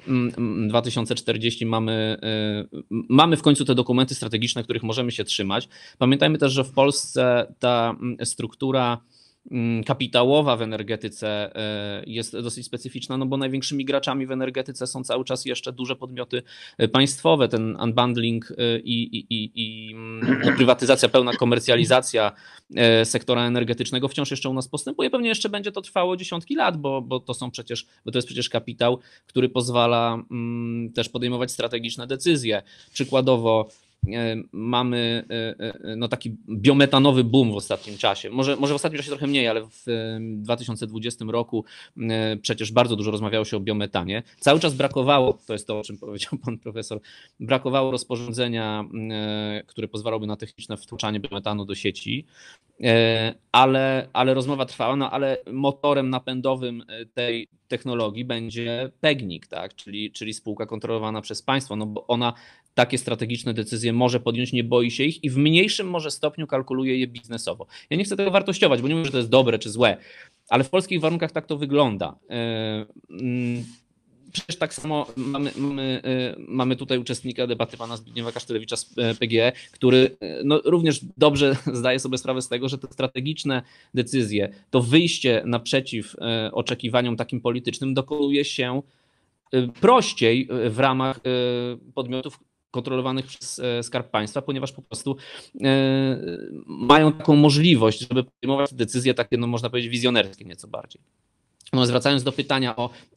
2040, mamy w końcu te dokumenty strategiczne, których możemy się trzymać. Pamiętajmy też, że w Polsce ta struktura kapitałowa w energetyce jest dosyć specyficzna, no bo największymi graczami w energetyce są cały czas jeszcze duże podmioty państwowe. Ten unbundling i prywatyzacja, pełna komercjalizacja sektora energetycznego wciąż jeszcze u nas postępuje. Pewnie jeszcze będzie to trwało dziesiątki lat, bo to jest przecież kapitał, który pozwala też podejmować strategiczne decyzje. Przykładowo mamy no, taki biometanowy boom w ostatnim czasie. Może w ostatnim czasie trochę mniej, ale w 2020 roku przecież bardzo dużo rozmawiało się o biometanie. Cały czas brakowało, to jest to, o czym powiedział pan profesor, brakowało rozporządzenia, które pozwalałoby na techniczne wtłaczanie biometanu do sieci, ale rozmowa trwała, no ale motorem napędowym tej technologii będzie PGNiG, tak? czyli spółka kontrolowana przez państwo, no bo ona takie strategiczne decyzje może podjąć, nie boi się ich i w mniejszym może stopniu kalkuluje je biznesowo. Ja nie chcę tego wartościować, bo nie mówię, że to jest dobre czy złe, ale w polskich warunkach tak to wygląda. Przecież tak samo mamy tutaj uczestnika debaty, pana Zbigniewa Kasztelewicza z PGE, który no, również dobrze zdaje sobie sprawę z tego, że te strategiczne decyzje, to wyjście naprzeciw oczekiwaniom takim politycznym dokonuje się prościej w ramach podmiotów kontrolowanych przez Skarb Państwa, ponieważ po prostu mają taką możliwość, żeby podejmować decyzje takie, no można powiedzieć, wizjonerskie nieco bardziej. No, zwracając do pytania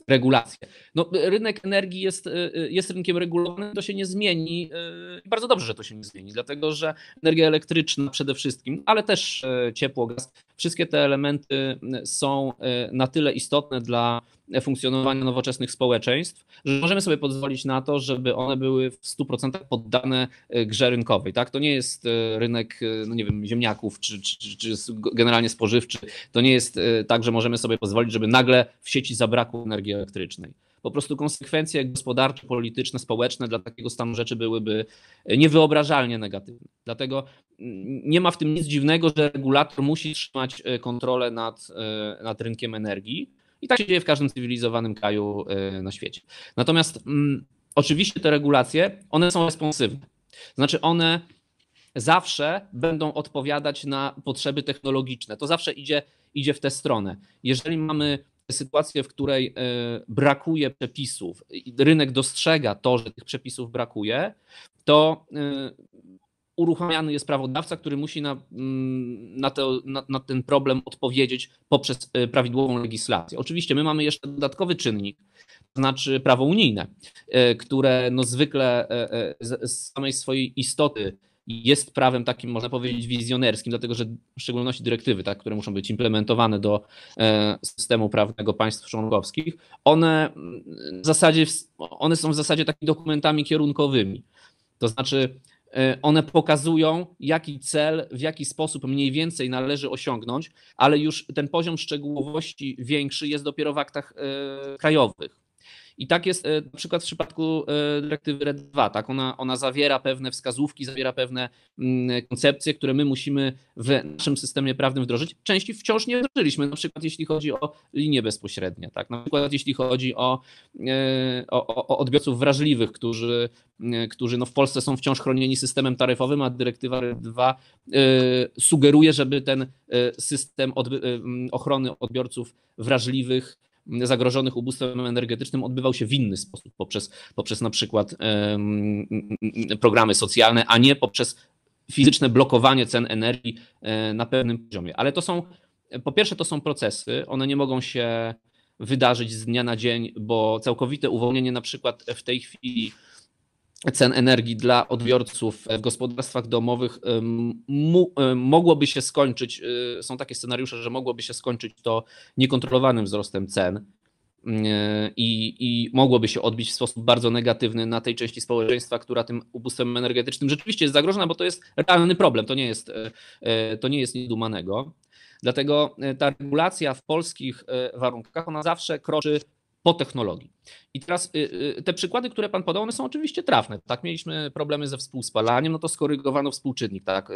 regulacje. No, rynek energii jest rynkiem regulowanym, to się nie zmieni i bardzo dobrze, że to się nie zmieni, dlatego że energia elektryczna przede wszystkim, ale też ciepło, gaz, wszystkie te elementy są na tyle istotne dla funkcjonowania nowoczesnych społeczeństw, że możemy sobie pozwolić na to, żeby one były w 100% poddane grze rynkowej. Tak? To nie jest rynek, no nie wiem, ziemniaków czy generalnie spożywczy. To nie jest tak, że możemy sobie pozwolić, żeby nagle w sieci zabrakło energii elektrycznej. Po prostu konsekwencje gospodarcze, polityczne, społeczne dla takiego stanu rzeczy byłyby niewyobrażalnie negatywne. Dlatego nie ma w tym nic dziwnego, że regulator musi trzymać kontrolę nad rynkiem energii. I tak się dzieje w każdym cywilizowanym kraju na świecie. Natomiast oczywiście te regulacje, one są responsywne. Znaczy one zawsze będą odpowiadać na potrzeby technologiczne. To zawsze idzie w tę stronę. Jeżeli mamy sytuację, w której brakuje przepisów, rynek dostrzega to, że tych przepisów brakuje, to uruchamiany jest prawodawca, który musi na ten problem odpowiedzieć poprzez prawidłową legislację. Oczywiście my mamy jeszcze dodatkowy czynnik, to znaczy prawo unijne, które no zwykle z samej swojej istoty jest prawem takim, można powiedzieć, wizjonerskim, dlatego że w szczególności dyrektywy, tak, które muszą być implementowane do systemu prawnego państw członkowskich, one są w zasadzie takimi dokumentami kierunkowymi. To znaczy one pokazują, jaki cel, w jaki sposób mniej więcej należy osiągnąć, ale już ten poziom szczegółowości większy jest dopiero w aktach krajowych. I tak jest na przykład w przypadku dyrektywy RED II. Tak? Ona zawiera pewne wskazówki, zawiera pewne koncepcje, które my musimy w naszym systemie prawnym wdrożyć. Części wciąż nie wdrożyliśmy, na przykład jeśli chodzi o linie bezpośrednie, tak? Na przykład jeśli chodzi o odbiorców wrażliwych, którzy no w Polsce są wciąż chronieni systemem taryfowym, a dyrektywa RED II sugeruje, żeby ten system ochrony odbiorców wrażliwych zagrożonych ubóstwem energetycznym odbywał się w inny sposób, poprzez na przykład programy socjalne, a nie poprzez fizyczne blokowanie cen energii na pewnym poziomie. Ale po pierwsze to są procesy, one nie mogą się wydarzyć z dnia na dzień, bo całkowite uwolnienie na przykład w tej chwili cen energii dla odbiorców w gospodarstwach domowych mogłoby się skończyć, są takie scenariusze, że mogłoby się skończyć to niekontrolowanym wzrostem cen i mogłoby się odbić w sposób bardzo negatywny na tej części społeczeństwa, która tym ubóstwem energetycznym rzeczywiście jest zagrożona, bo to jest realny problem, to nie jest nic dumanego. Dlatego ta regulacja w polskich warunkach, ona zawsze kroczy po technologii. I teraz te przykłady, które pan podał, one są oczywiście trafne. Tak, mieliśmy problemy ze współspalaniem, no to skorygowano współczynnik, tak,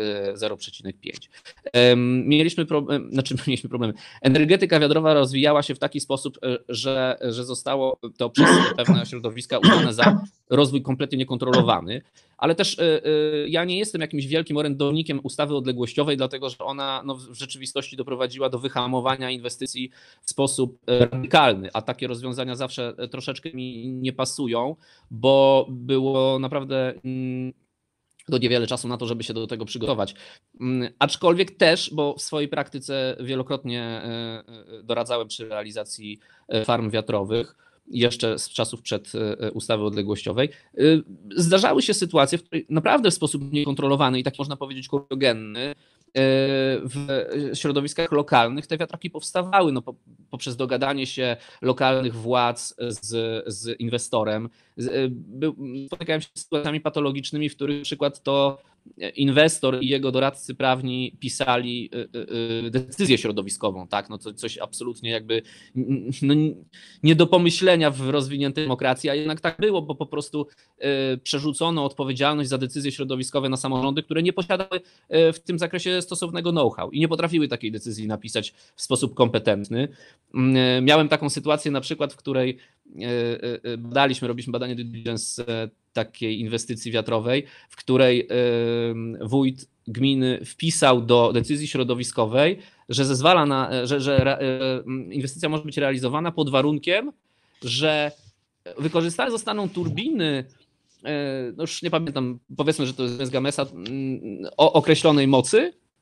0,5. Mieliśmy problemy. Energetyka wiatrowa rozwijała się w taki sposób, że zostało to przez pewne środowiska uznane za rozwój kompletnie niekontrolowany, ale też ja nie jestem jakimś wielkim orędownikiem ustawy odległościowej, dlatego że ona no, w rzeczywistości doprowadziła do wyhamowania inwestycji w sposób radykalny, a takie rozwiązania zawsze troszeczkę mi nie pasują, bo było naprawdę to niewiele czasu na to, żeby się do tego przygotować. Aczkolwiek też, bo w swojej praktyce wielokrotnie doradzałem przy realizacji farm wiatrowych, jeszcze z czasów przed ustawy odległościowej, zdarzały się sytuacje, w której naprawdę w sposób niekontrolowany i tak można powiedzieć kuriogenny w środowiskach lokalnych te wiatraki powstawały no, poprzez dogadanie się lokalnych władz z inwestorem. Spotykałem się z sytuacjami patologicznymi, w których na przykład to inwestor i jego doradcy prawni pisali decyzję środowiskową, tak? No coś absolutnie jakby no, nie do pomyślenia w rozwiniętej demokracji, a jednak tak było, bo po prostu przerzucono odpowiedzialność za decyzje środowiskowe na samorządy, które nie posiadały w tym zakresie stosownego know-how i nie potrafiły takiej decyzji napisać w sposób kompetentny. Miałem taką sytuację na przykład, w której robiliśmy badanie due diligence takiej inwestycji wiatrowej, w której wójt gminy wpisał do decyzji środowiskowej, że zezwala że inwestycja może być realizowana pod warunkiem, że wykorzystane zostaną turbiny, no już nie pamiętam, powiedzmy, że to jest z Gamesa, o określonej mocy,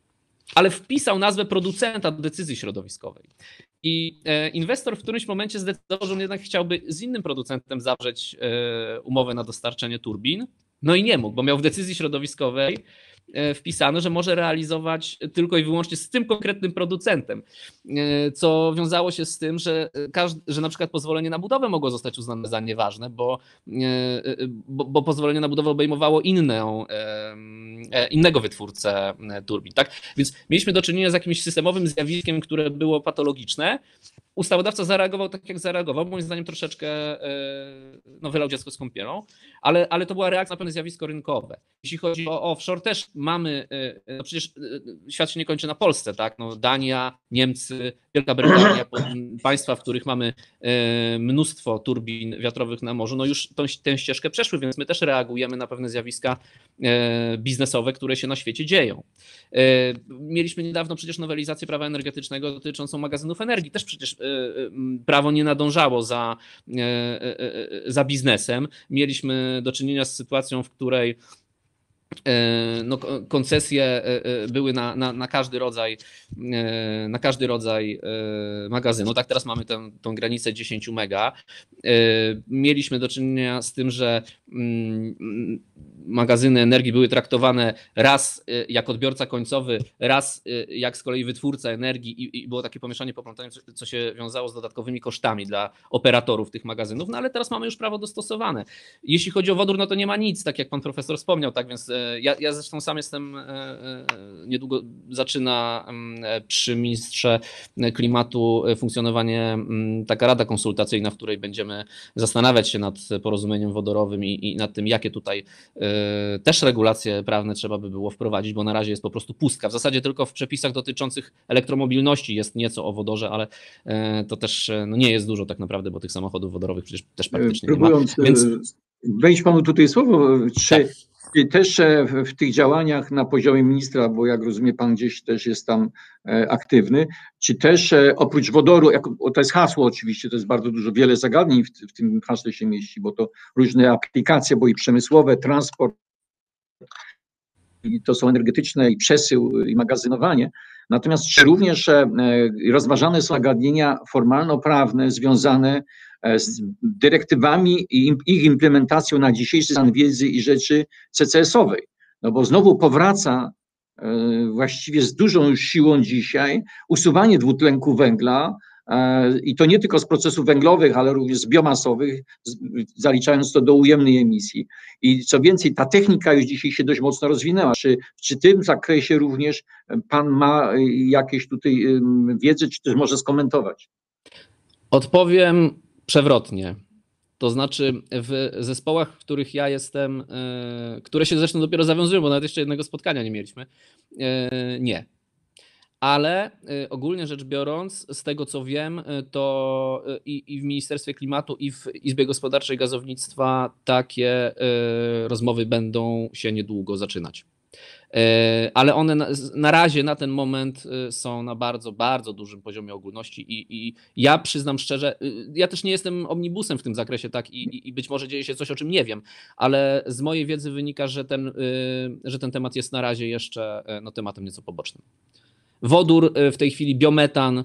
ale wpisał nazwę producenta do decyzji środowiskowej. I inwestor w którymś momencie zdecydował, że on jednak chciałby z innym producentem zawrzeć umowę na dostarczenie turbin, no i nie mógł, bo miał w decyzji środowiskowej wpisane, że może realizować tylko i wyłącznie z tym konkretnym producentem, co wiązało się z tym, że na przykład pozwolenie na budowę mogło zostać uznane za nieważne, bo pozwolenie na budowę obejmowało innego wytwórcę turbin. Tak? Więc mieliśmy do czynienia z jakimś systemowym zjawiskiem, które było patologiczne. Ustawodawca zareagował tak, jak zareagował, moim zdaniem troszeczkę wylał dziecko z kąpielą, ale to była reakcja na pewne zjawisko rynkowe. Jeśli chodzi o offshore, też mamy, no przecież świat się nie kończy na Polsce, tak? No Dania, Niemcy, Wielka Brytania, państwa, w których mamy mnóstwo turbin wiatrowych na morzu, no już tę ścieżkę przeszły, więc my też reagujemy na pewne zjawiska biznesowe, które się na świecie dzieją. Mieliśmy niedawno przecież nowelizację prawa energetycznego dotyczącą magazynów energii. Też przecież prawo nie nadążało za biznesem. Mieliśmy do czynienia z sytuacją, w której koncesje były na każdy rodzaj magazynu. Tak, teraz mamy tą granicę 10 mega. Mieliśmy do czynienia z tym, że magazyny energii były traktowane raz jak odbiorca końcowy, raz jak z kolei wytwórca energii i było takie pomieszanie, poplątanie, co się wiązało z dodatkowymi kosztami dla operatorów tych magazynów, no ale teraz mamy już prawo dostosowane. Jeśli chodzi o wodór, no to nie ma nic, tak jak pan profesor wspomniał, tak więc ja zresztą sam jestem, niedługo zaczyna przy ministrze klimatu funkcjonowanie taka rada konsultacyjna, w której będziemy zastanawiać się nad porozumieniem wodorowym i nad tym, jakie tutaj też regulacje prawne trzeba by było wprowadzić, bo na razie jest po prostu pustka. W zasadzie tylko w przepisach dotyczących elektromobilności jest nieco o wodorze, ale to też nie jest dużo tak naprawdę, bo tych samochodów wodorowych przecież też praktycznie nie ma. Więc wejść panu tutaj słowo, czy też w tych działaniach na poziomie ministra, bo jak rozumiem, pan gdzieś też jest tam aktywny, czy też oprócz wodoru, to jest hasło oczywiście, to jest bardzo dużo, wiele zagadnień w tym haśle się mieści, bo to różne aplikacje, bo i przemysłowe, transport, i to są energetyczne, i przesył, i magazynowanie. Natomiast czy również rozważane są zagadnienia formalno-prawne związane z dyrektywami i ich implementacją na dzisiejszy stan wiedzy i rzeczy CCS-owej. No bo znowu powraca właściwie z dużą siłą dzisiaj usuwanie dwutlenku węgla i to nie tylko z procesów węglowych, ale również z biomasowych, zaliczając to do ujemnej emisji. I co więcej, ta technika już dzisiaj się dość mocno rozwinęła. Czy w tym zakresie również pan ma jakieś tutaj wiedzę, czy też może skomentować? Odpowiem przewrotnie. To znaczy w zespołach, w których ja jestem, które się zresztą dopiero zawiązują, bo nawet jeszcze jednego spotkania nie mieliśmy, nie. Ale ogólnie rzecz biorąc, z tego co wiem, to i w Ministerstwie Klimatu, i w Izbie Gospodarczej Gazownictwa takie rozmowy będą się niedługo zaczynać. Ale one na razie, na ten moment są na bardzo, bardzo dużym poziomie ogólności i ja przyznam szczerze, ja też nie jestem omnibusem w tym zakresie, tak, i być może dzieje się coś, o czym nie wiem, ale z mojej wiedzy wynika, że ten temat jest na razie jeszcze tematem nieco pobocznym. Wodór w tej chwili, biometan,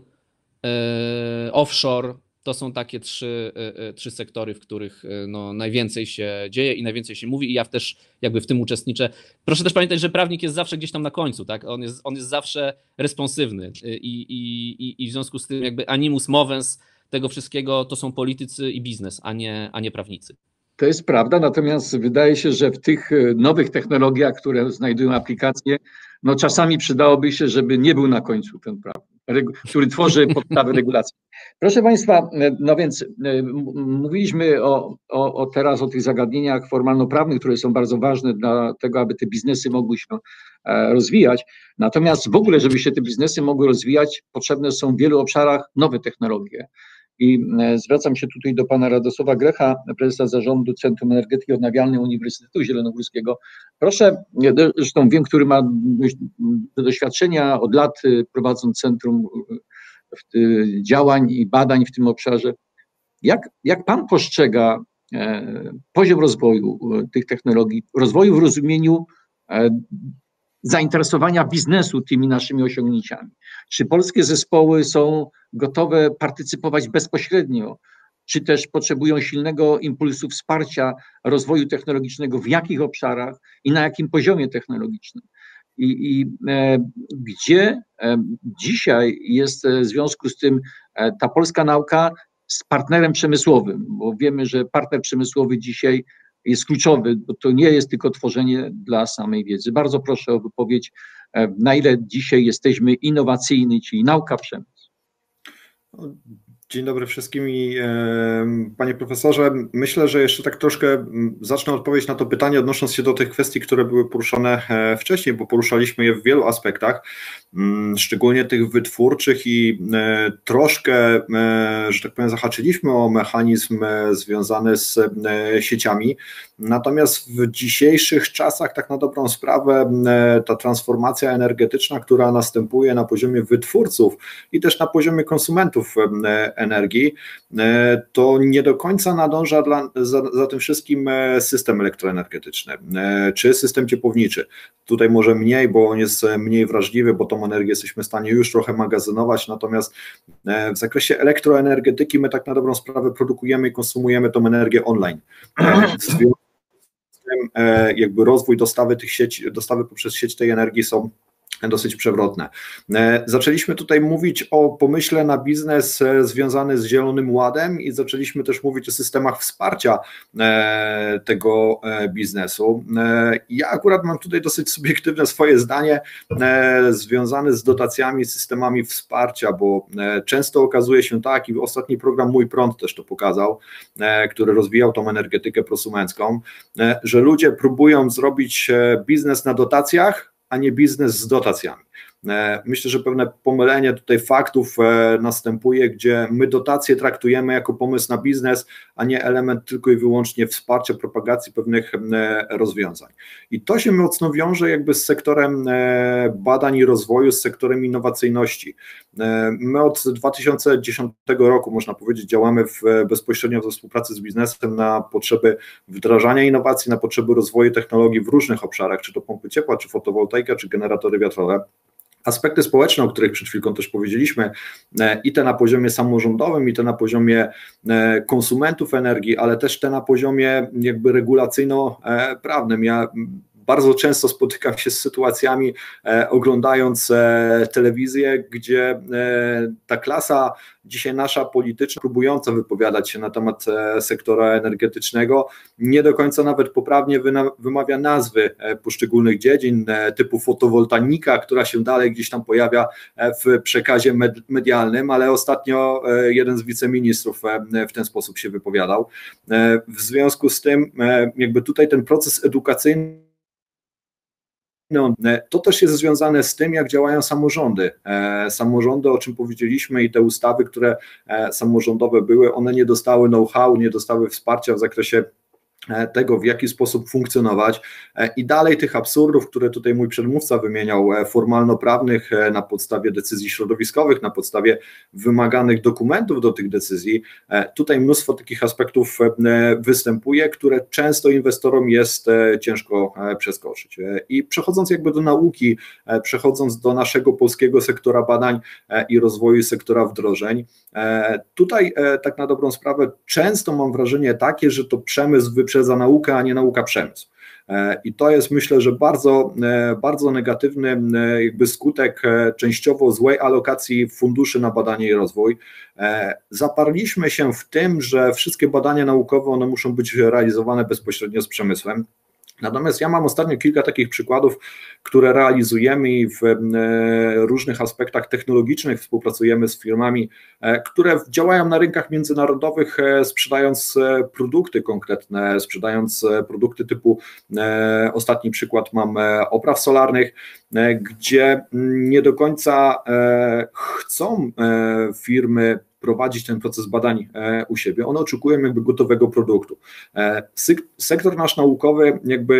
offshore, to są takie trzy sektory, w których najwięcej się dzieje i najwięcej się mówi i ja też jakby w tym uczestniczę. Proszę też pamiętać, że prawnik jest zawsze gdzieś tam na końcu, tak? On jest zawsze responsywny i w związku z tym jakby animus movens tego wszystkiego to są politycy i biznes, a nie prawnicy. To jest prawda, natomiast wydaje się, że w tych nowych technologiach, które znajdują aplikacje, czasami przydałoby się, żeby nie był na końcu ten prawnik, który tworzy podstawy regulacji. Proszę Państwa, więc mówiliśmy teraz o tych zagadnieniach formalno-prawnych, które są bardzo ważne dla tego, aby te biznesy mogły się rozwijać. Natomiast w ogóle, żeby się te biznesy mogły rozwijać, potrzebne są w wielu obszarach nowe technologie. I zwracam się tutaj do pana Radosława Grecha, prezesa zarządu Centrum Energetyki Odnawialnej Uniwersytetu Zielonogórskiego. Proszę, zresztą wiem, który ma doświadczenia od lat prowadząc centrum działań i badań w tym obszarze. Jak pan postrzega poziom rozwoju tych technologii, rozwoju w rozumieniu zainteresowania biznesu tymi naszymi osiągnięciami. Czy polskie zespoły są gotowe partycypować bezpośrednio, czy też potrzebują silnego impulsu wsparcia rozwoju technologicznego, w jakich obszarach i na jakim poziomie technologicznym. Gdzie dzisiaj jest w związku z tym ta polska nauka z partnerem przemysłowym, bo wiemy, że partner przemysłowy dzisiaj jest kluczowy, bo to nie jest tylko tworzenie dla samej wiedzy. Bardzo proszę o wypowiedź, na ile dzisiaj jesteśmy innowacyjni, czyli nauka, przemysł. Dzień dobry wszystkim i panie profesorze, myślę, że jeszcze tak troszkę zacznę odpowiedź na to pytanie, odnosząc się do tych kwestii, które były poruszone wcześniej, bo poruszaliśmy je w wielu aspektach, szczególnie tych wytwórczych i troszkę, że tak powiem, zahaczyliśmy o mechanizm związany z sieciami, natomiast w dzisiejszych czasach tak na dobrą sprawę ta transformacja energetyczna, która następuje na poziomie wytwórców i też na poziomie konsumentów energii, to nie do końca nadąża za tym wszystkim system elektroenergetyczny, czy system ciepłowniczy. Tutaj może mniej, bo on jest mniej wrażliwy, bo tą energię jesteśmy w stanie już trochę magazynować, natomiast w zakresie elektroenergetyki my tak na dobrą sprawę produkujemy i konsumujemy tą energię online. W związku z tym jakby rozwój dostawy poprzez sieć tej energii są dosyć przewrotne. Zaczęliśmy tutaj mówić o pomyśle na biznes związany z Zielonym Ładem i zaczęliśmy też mówić o systemach wsparcia tego biznesu. Ja akurat mam tutaj dosyć subiektywne swoje zdanie związane z dotacjami, systemami wsparcia, bo często okazuje się tak, i ostatni program Mój Prąd też to pokazał, który rozwijał tą energetykę prosumencką, że ludzie próbują zrobić biznes na dotacjach, a nie biznes z dotacjami. Myślę, że pewne pomylenie tutaj faktów następuje, gdzie my dotacje traktujemy jako pomysł na biznes, a nie element tylko i wyłącznie wsparcia, propagacji pewnych rozwiązań. I to się mocno wiąże jakby z sektorem badań i rozwoju, z sektorem innowacyjności. My od 2010 roku, można powiedzieć, działamy bezpośrednio we współpracy z biznesem na potrzeby wdrażania innowacji, na potrzeby rozwoju technologii w różnych obszarach, czy to pompy ciepła, czy fotowoltaika, czy generatory wiatrowe. Aspekty społeczne, o których przed chwilką też powiedzieliśmy, i te na poziomie samorządowym, i te na poziomie konsumentów energii, ale też te na poziomie jakby regulacyjno-prawnym. Ja bardzo często spotykam się z sytuacjami, oglądając telewizję, gdzie ta klasa dzisiaj nasza polityczna, próbująca wypowiadać się na temat sektora energetycznego, nie do końca nawet poprawnie wymawia nazwy poszczególnych dziedzin, typu fotowoltaika, która się dalej gdzieś tam pojawia w przekazie medialnym, ale ostatnio jeden z wiceministrów w ten sposób się wypowiadał. W związku z tym jakby tutaj ten proces edukacyjny, to też jest związane z tym, jak działają samorządy. Samorządy, o czym powiedzieliśmy, i te ustawy, które samorządowe były, one nie dostały know-how, nie dostały wsparcia w zakresie tego, w jaki sposób funkcjonować, i dalej tych absurdów, które tutaj mój przedmówca wymieniał, formalno-prawnych, na podstawie decyzji środowiskowych, na podstawie wymaganych dokumentów do tych decyzji. Tutaj mnóstwo takich aspektów występuje, które często inwestorom jest ciężko przeskoczyć. I przechodząc jakby do nauki, przechodząc do naszego polskiego sektora badań i rozwoju, sektora wdrożeń, tutaj tak na dobrą sprawę często mam wrażenie takie, że to przemysł wyprzedza naukę, a nie nauka przemysł. I to jest, myślę, że bardzo, bardzo negatywny jakby skutek częściowo złej alokacji funduszy na badanie i rozwój. Zaparliśmy się w tym, że wszystkie badania naukowe, one muszą być realizowane bezpośrednio z przemysłem. Natomiast ja mam ostatnio kilka takich przykładów, które realizujemy i w różnych aspektach technologicznych współpracujemy z firmami, które działają na rynkach międzynarodowych, sprzedając produkty konkretne, sprzedając produkty typu, ostatni przykład mam opraw solarnych, gdzie nie do końca chcą firmy prowadzić ten proces badań u siebie, one oczekują jakby gotowego produktu. Sektor nasz naukowy jakby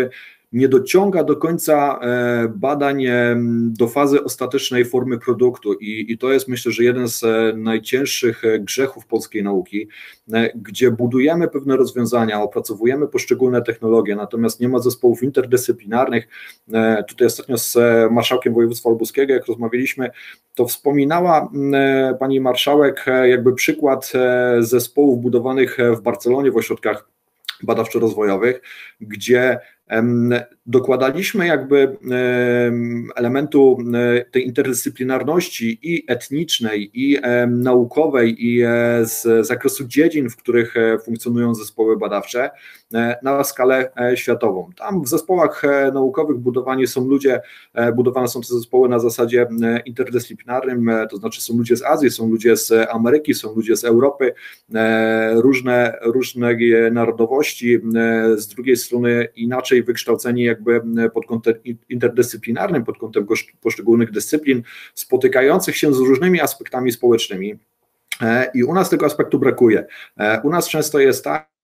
nie dociąga do końca badań do fazy ostatecznej formy produktu i to jest, myślę, że jeden z najcięższych grzechów polskiej nauki, gdzie budujemy pewne rozwiązania, opracowujemy poszczególne technologie, natomiast nie ma zespołów interdyscyplinarnych. Tutaj ostatnio z marszałkiem województwa lubuskiego, jak rozmawialiśmy, to wspominała pani marszałek jakby przykład zespołów budowanych w Barcelonie w ośrodkach badawczo-rozwojowych, gdzie dokładaliśmy jakby elementu tej interdyscyplinarności i etnicznej, i naukowej, i z zakresu dziedzin, w których funkcjonują zespoły badawcze, na skalę światową. Tam w zespołach naukowych budowane są te zespoły na zasadzie interdyscyplinarnym, to znaczy są ludzie z Azji, są ludzie z Ameryki, są ludzie z Europy, różne narodowości, z drugiej strony inaczej wykształceni jakby pod kątem interdyscyplinarnym, pod kątem poszczególnych dyscyplin, spotykających się z różnymi aspektami społecznymi. I u nas tego aspektu brakuje. U nas często jest tak,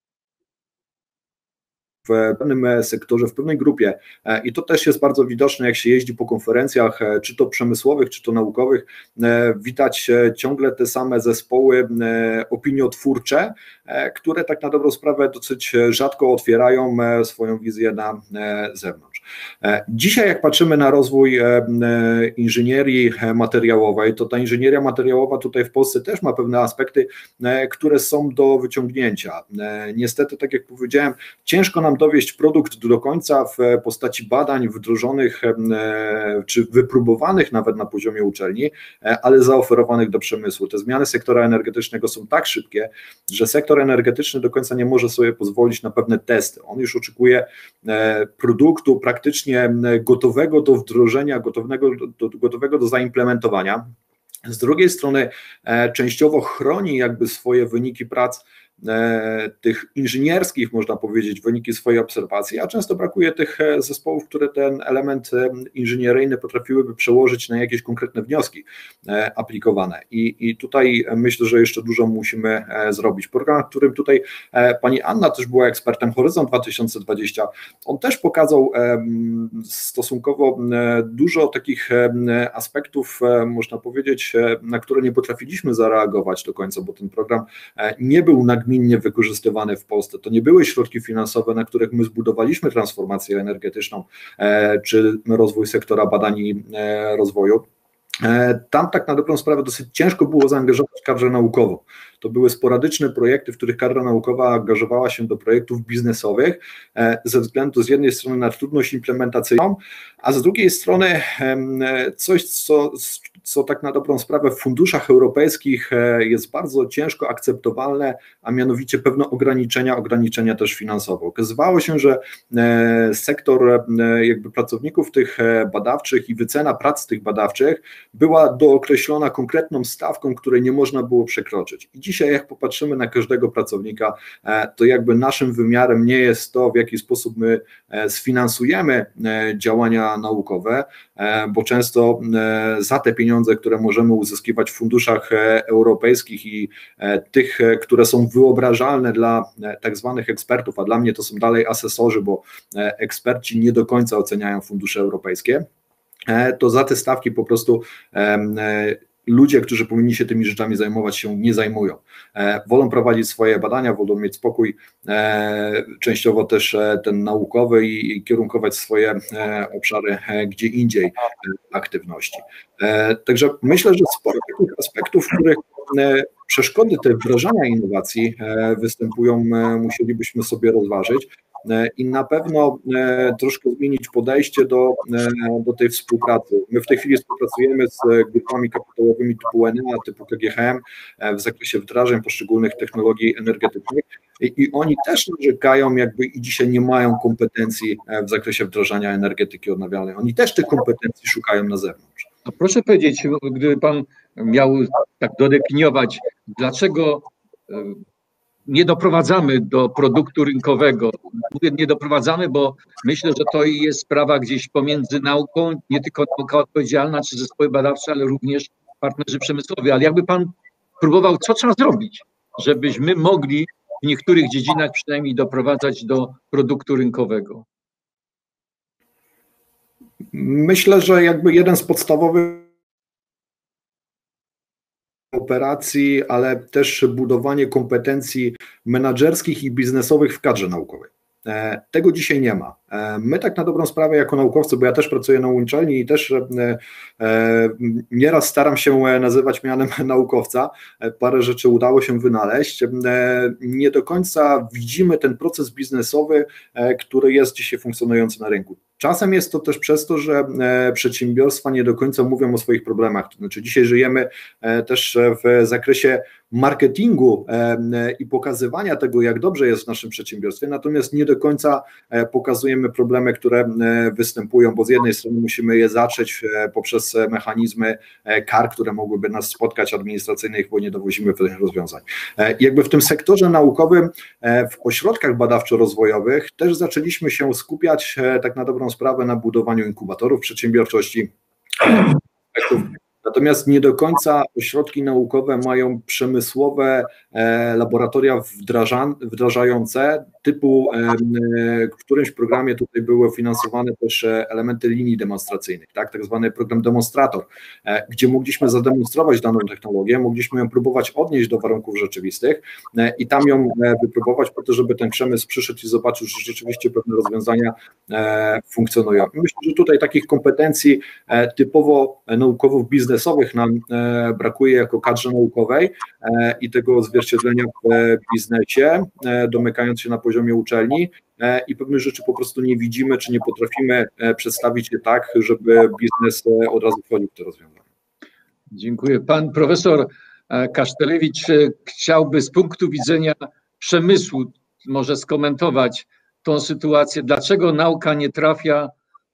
w pewnym sektorze, w pewnej grupie i to też jest bardzo widoczne, jak się jeździ po konferencjach, czy to przemysłowych, czy to naukowych, widać ciągle te same zespoły opiniotwórcze, które tak na dobrą sprawę dosyć rzadko otwierają swoją wizję na zewnątrz. Dzisiaj jak patrzymy na rozwój inżynierii materiałowej, to ta inżynieria materiałowa tutaj w Polsce też ma pewne aspekty, które są do wyciągnięcia. Niestety, tak jak powiedziałem, ciężko nam dowieść produkt do końca w postaci badań wdrożonych czy wypróbowanych nawet na poziomie uczelni, ale zaoferowanych do przemysłu. Te zmiany sektora energetycznego są tak szybkie, że sektor energetyczny do końca nie może sobie pozwolić na pewne testy. On już oczekuje produktu praktycznie gotowego do wdrożenia, gotowego do zaimplementowania. Z drugiej strony częściowo chroni jakby swoje wyniki prac tych inżynierskich, można powiedzieć, wyniki swojej obserwacji, a często brakuje tych zespołów, które ten element inżynieryjny potrafiłyby przełożyć na jakieś konkretne wnioski aplikowane. I tutaj myślę, że jeszcze dużo musimy zrobić. Program, w którym tutaj pani Anna też była ekspertem, Horyzont 2020, on też pokazał stosunkowo dużo takich aspektów, można powiedzieć, na które nie potrafiliśmy zareagować do końca, bo ten program nie był nagminnie wykorzystywany w Polsce. To nie były środki finansowe, na których my zbudowaliśmy transformację energetyczną czy rozwój sektora badań i rozwoju. Tam tak na dobrą sprawę dosyć ciężko było zaangażować kadrę naukową. To były sporadyczne projekty, w których kadra naukowa angażowała się do projektów biznesowych ze względu z jednej strony na trudność implementacyjną, a z drugiej strony coś, co tak na dobrą sprawę w funduszach europejskich jest bardzo ciężko akceptowalne, a mianowicie pewne ograniczenia też finansowe. Okazywało się, że sektor jakby pracowników tych badawczych i wycena prac tych badawczych była dookreślona konkretną stawką, której nie można było przekroczyć. I dzisiaj jak popatrzymy na każdego pracownika, to jakby naszym wymiarem nie jest to, w jaki sposób my sfinansujemy działania naukowe, bo często za te pieniądze, które możemy uzyskiwać w funduszach europejskich i tych, które są wyobrażalne dla tak zwanych ekspertów, a dla mnie to są dalej asesorzy, bo eksperci nie do końca oceniają fundusze europejskie, to za te stawki po prostu ludzie, którzy powinni się tymi rzeczami zajmować, się nie zajmują. Wolą prowadzić swoje badania, wolą mieć spokój, częściowo też ten naukowy i kierunkować swoje obszary gdzie indziej aktywności. Także myślę, że sporo takich aspektów, w których przeszkody te wdrażania innowacji występują, musielibyśmy sobie rozważyć. I na pewno troszkę zmienić podejście do tej współpracy. My w tej chwili współpracujemy z grupami kapitałowymi typu ENEA, typu KGHM w zakresie wdrażań poszczególnych technologii energetycznych i oni też narzekają jakby i dzisiaj nie mają kompetencji w zakresie wdrażania energetyki odnawialnej. Oni też tych kompetencji szukają na zewnątrz. A proszę powiedzieć, gdyby pan miał tak dodefiniować, dlaczego nie doprowadzamy do produktu rynkowego. Mówię nie doprowadzamy, bo myślę, że to jest sprawa gdzieś pomiędzy nauką, nie tylko nauka odpowiedzialna czy zespoły badawcze, ale również partnerzy przemysłowi. Ale jakby pan próbował, co trzeba zrobić, żebyśmy mogli w niektórych dziedzinach przynajmniej doprowadzać do produktu rynkowego? Myślę, że jakby jeden z podstawowych operacji, ale też budowanie kompetencji menedżerskich i biznesowych w kadrze naukowej. Tego dzisiaj nie ma. My tak na dobrą sprawę jako naukowcy, bo ja też pracuję na uczelni i też nieraz staram się nazywać mianem naukowca, parę rzeczy udało się wynaleźć. Nie do końca widzimy ten proces biznesowy, który jest dzisiaj funkcjonujący na rynku. Czasem jest to też przez to, że przedsiębiorstwa nie do końca mówią o swoich problemach. To znaczy dzisiaj żyjemy też w zakresie marketingu i pokazywania tego, jak dobrze jest w naszym przedsiębiorstwie, natomiast nie do końca pokazujemy problemy, które występują, bo z jednej strony musimy je zatrzeć poprzez mechanizmy kar, które mogłyby nas spotkać administracyjnych, bo nie dowozimy pewnych rozwiązań. Jakby w tym sektorze naukowym, w ośrodkach badawczo-rozwojowych też zaczęliśmy się skupiać tak na dobrą sprawę na budowaniu inkubatorów przedsiębiorczości. Natomiast nie do końca ośrodki naukowe mają przemysłowe laboratoria wdrażające typu, w którymś programie tutaj były finansowane też elementy linii demonstracyjnych, tak zwany program demonstrator, gdzie mogliśmy zademonstrować daną technologię, mogliśmy ją próbować odnieść do warunków rzeczywistych i tam ją wypróbować po to, żeby ten przemysł przyszedł i zobaczył, że rzeczywiście pewne rozwiązania funkcjonują. Myślę, że tutaj takich kompetencji typowo naukowo-biznesowych nam brakuje jako kadrze naukowej i tego odzwierciedlenia w biznesie, domykając się na poziomie uczelni i pewnych rzeczy po prostu nie widzimy, czy nie potrafimy przedstawić je tak, żeby biznes od razu wchodził w te rozwiązania. Dziękuję. Pan profesor Kasztelewicz chciałby z punktu widzenia przemysłu może skomentować tą sytuację, dlaczego nauka nie trafia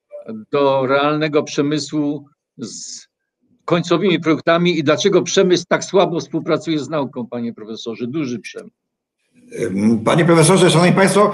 do realnego przemysłu z końcowymi produktami i dlaczego przemysł tak słabo współpracuje z nauką, panie profesorze, duży przemysł. Panie profesorze, szanowni państwo,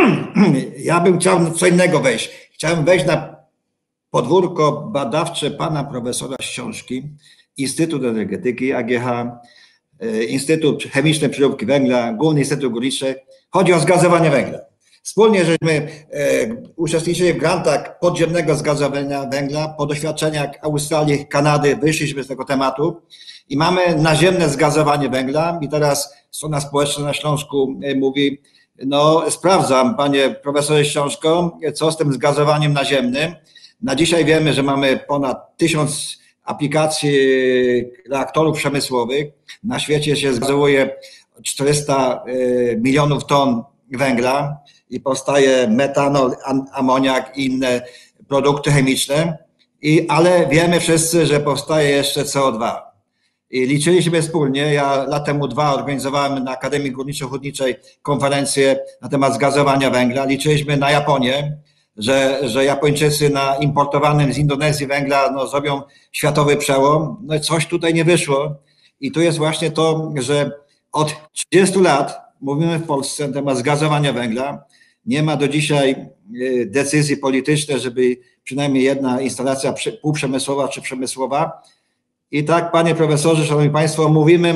ja bym chciał co innego wejść. Chciałem wejść na podwórko badawcze pana profesora Ściążki, Instytut Energetyki AGH, Instytut Chemiczny Przeróbki Węgla, Główny Instytut Górniczy. Chodzi o zgazowanie węgla. Wspólnie żeśmy uczestniczyli w grantach podziemnego zgazowania węgla. Po doświadczeniach Australii, Kanady wyszliśmy z tego tematu i mamy naziemne zgazowanie węgla. I teraz strona społeczna na Śląsku mówi, no sprawdzam, panie profesorze Ściążko, co z tym zgazowaniem naziemnym. Na dzisiaj wiemy, że mamy ponad 1000 aplikacji reaktorów przemysłowych. Na świecie się zgazowuje 400 milionów ton węgla i powstaje metanol, amoniak i inne produkty chemiczne, ale wiemy wszyscy, że powstaje jeszcze CO2. I liczyliśmy wspólnie, ja lat temu 2 organizowałem na Akademii Górniczo-Hutniczej konferencję na temat zgazowania węgla. Liczyliśmy na Japonię, że Japończycy na importowanym z Indonezji węgla zrobią światowy przełom. No i coś tutaj nie wyszło. I tu jest właśnie to, że od 30 lat mówimy w Polsce na temat zgazowania węgla. Nie ma do dzisiaj decyzji politycznej, żeby przynajmniej jedna instalacja półprzemysłowa czy przemysłowa. I tak, panie profesorze, szanowni państwo,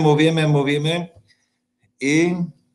mówimy i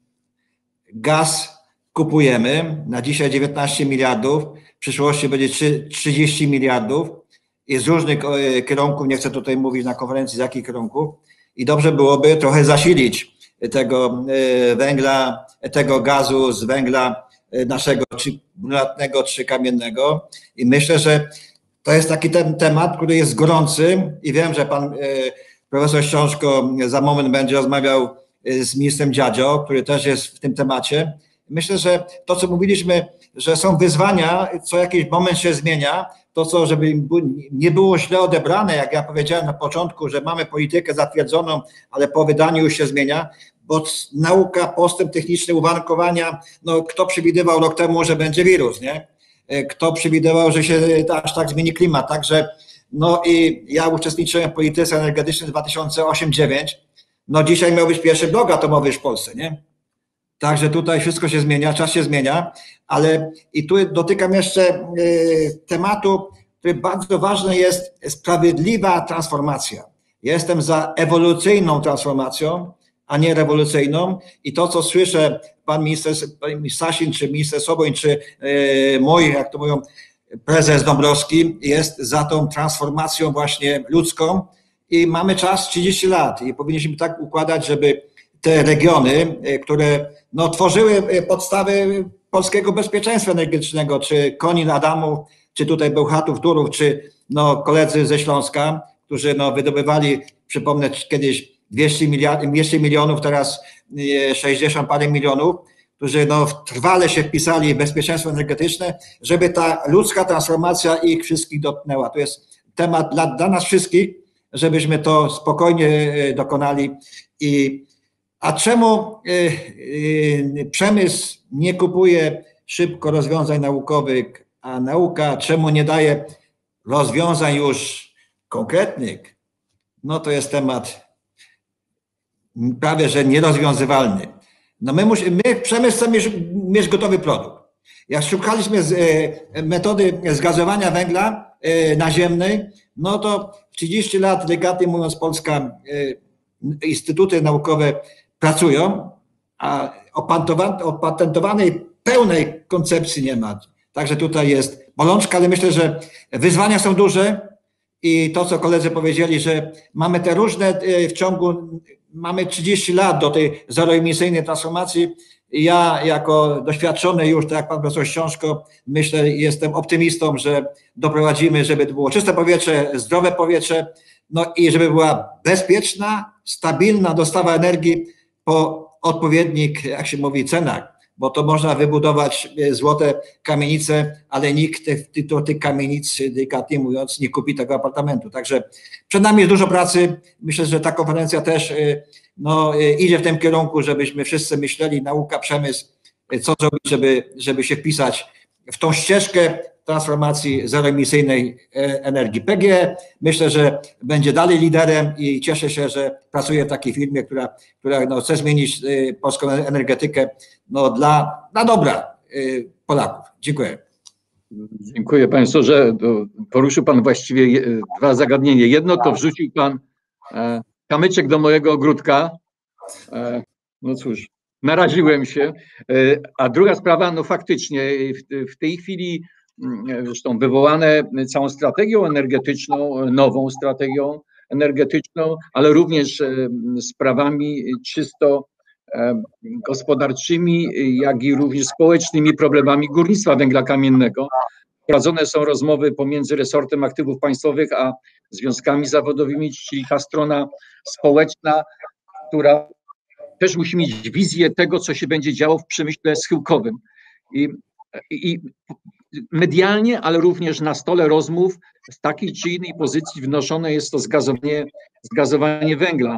gaz kupujemy. Na dzisiaj 19 miliardów, w przyszłości będzie 30 miliardów i z różnych kierunków, nie chcę tutaj mówić na konferencji z jakich kierunków, i dobrze byłoby trochę zasilić tego węgla, tego gazu z węgla naszego czy brunatnego, czy kamiennego. I myślę, że to jest taki ten temat, który jest gorący i wiem, że pan profesor Ściążko za moment będzie rozmawiał z ministrem Dziadzio, który też jest w tym temacie. Myślę, że to, co mówiliśmy, że są wyzwania, co jakiś moment się zmienia, to co, żeby nie było źle odebrane, jak ja powiedziałem na początku, że mamy politykę zatwierdzoną, ale po wydaniu już się zmienia, bo nauka, postęp techniczny, uwarunkowania, no kto przewidywał rok temu, że będzie wirus, nie? Kto przewidywał, że się aż tak zmieni klimat, także no i ja uczestniczyłem w polityce energetycznej 2008-2009, no dzisiaj miał być pierwszy blok atomowy w Polsce, nie? Także tutaj wszystko się zmienia, czas się zmienia, ale i tu dotykam jeszcze tematu, który bardzo ważny jest, sprawiedliwa transformacja. Jestem za ewolucyjną transformacją, a nie rewolucyjną i to, co słyszę, pan minister Sasin, czy minister Soboń, czy moi, jak to mówią, prezes Dąbrowski jest za tą transformacją właśnie ludzką i mamy czas 30 lat i powinniśmy tak układać, żeby te regiony, które no, tworzyły podstawy polskiego bezpieczeństwa energetycznego, czy Konin, Adamów, czy tutaj Bełchatów, Turów, czy no, koledzy ze Śląska, którzy no, wydobywali, przypomnę, kiedyś 200 milionów, teraz 60 parę milionów, którzy no, trwale się wpisali w bezpieczeństwo energetyczne, żeby ta ludzka transformacja ich wszystkich dotknęła. To jest temat dla nas wszystkich, żebyśmy to spokojnie dokonali. A czemu przemysł nie kupuje szybko rozwiązań naukowych, a nauka czemu nie daje rozwiązań już konkretnych? No to jest temat prawie że nierozwiązywalny. No my przemysł chce mieć gotowy produkt. Jak szukaliśmy metody zgazowania węgla naziemnej, no to 30 lat, delikatnie mówiąc Polska, instytuty naukowe pracują, a opatentowanej pełnej koncepcji nie ma. Także tutaj jest bolączka, ale myślę, że wyzwania są duże i to, co koledzy powiedzieli, że mamy te różne mamy 30 lat do tej zeroemisyjnej transformacji. Ja jako doświadczony już, tak jak pan profesor Ściążko, myślę, jestem optymistą, że doprowadzimy, żeby to było czyste powietrze, zdrowe powietrze, no i żeby była bezpieczna, stabilna dostawa energii po odpowiednich, jak się mówi, cenach, bo to można wybudować złote kamienice, ale nikt tych kamienic, delikatnie mówiąc, nie kupi tego apartamentu. Także przed nami jest dużo pracy. Myślę, że ta konferencja też no, idzie w tym kierunku, żebyśmy wszyscy myśleli, nauka, przemysł, co zrobić, żeby się wpisać w tą ścieżkę transformacji zeroemisyjnej energii. PGE myślę, że będzie dalej liderem i cieszę się, że pracuję w takiej firmie, która no, chce zmienić polską energetykę no, dla dobra Polaków. Dziękuję. Dziękuję panie profesorze. Poruszył pan właściwie dwa zagadnienia. Jedno to wrzucił pan kamyczek do mojego ogródka. No cóż, naraziłem się. A druga sprawa, no faktycznie w tej chwili zresztą wywołane całą strategią energetyczną, nową strategią energetyczną, ale również sprawami czysto gospodarczymi, jak i również społecznymi problemami górnictwa węgla kamiennego. Prowadzone są rozmowy pomiędzy resortem aktywów państwowych a związkami zawodowymi, czyli ta strona społeczna, która też musi mieć wizję tego, co się będzie działo w przemyśle schyłkowym. I medialnie, ale również na stole rozmów z takiej czy innej pozycji wnoszone jest to zgazowanie węgla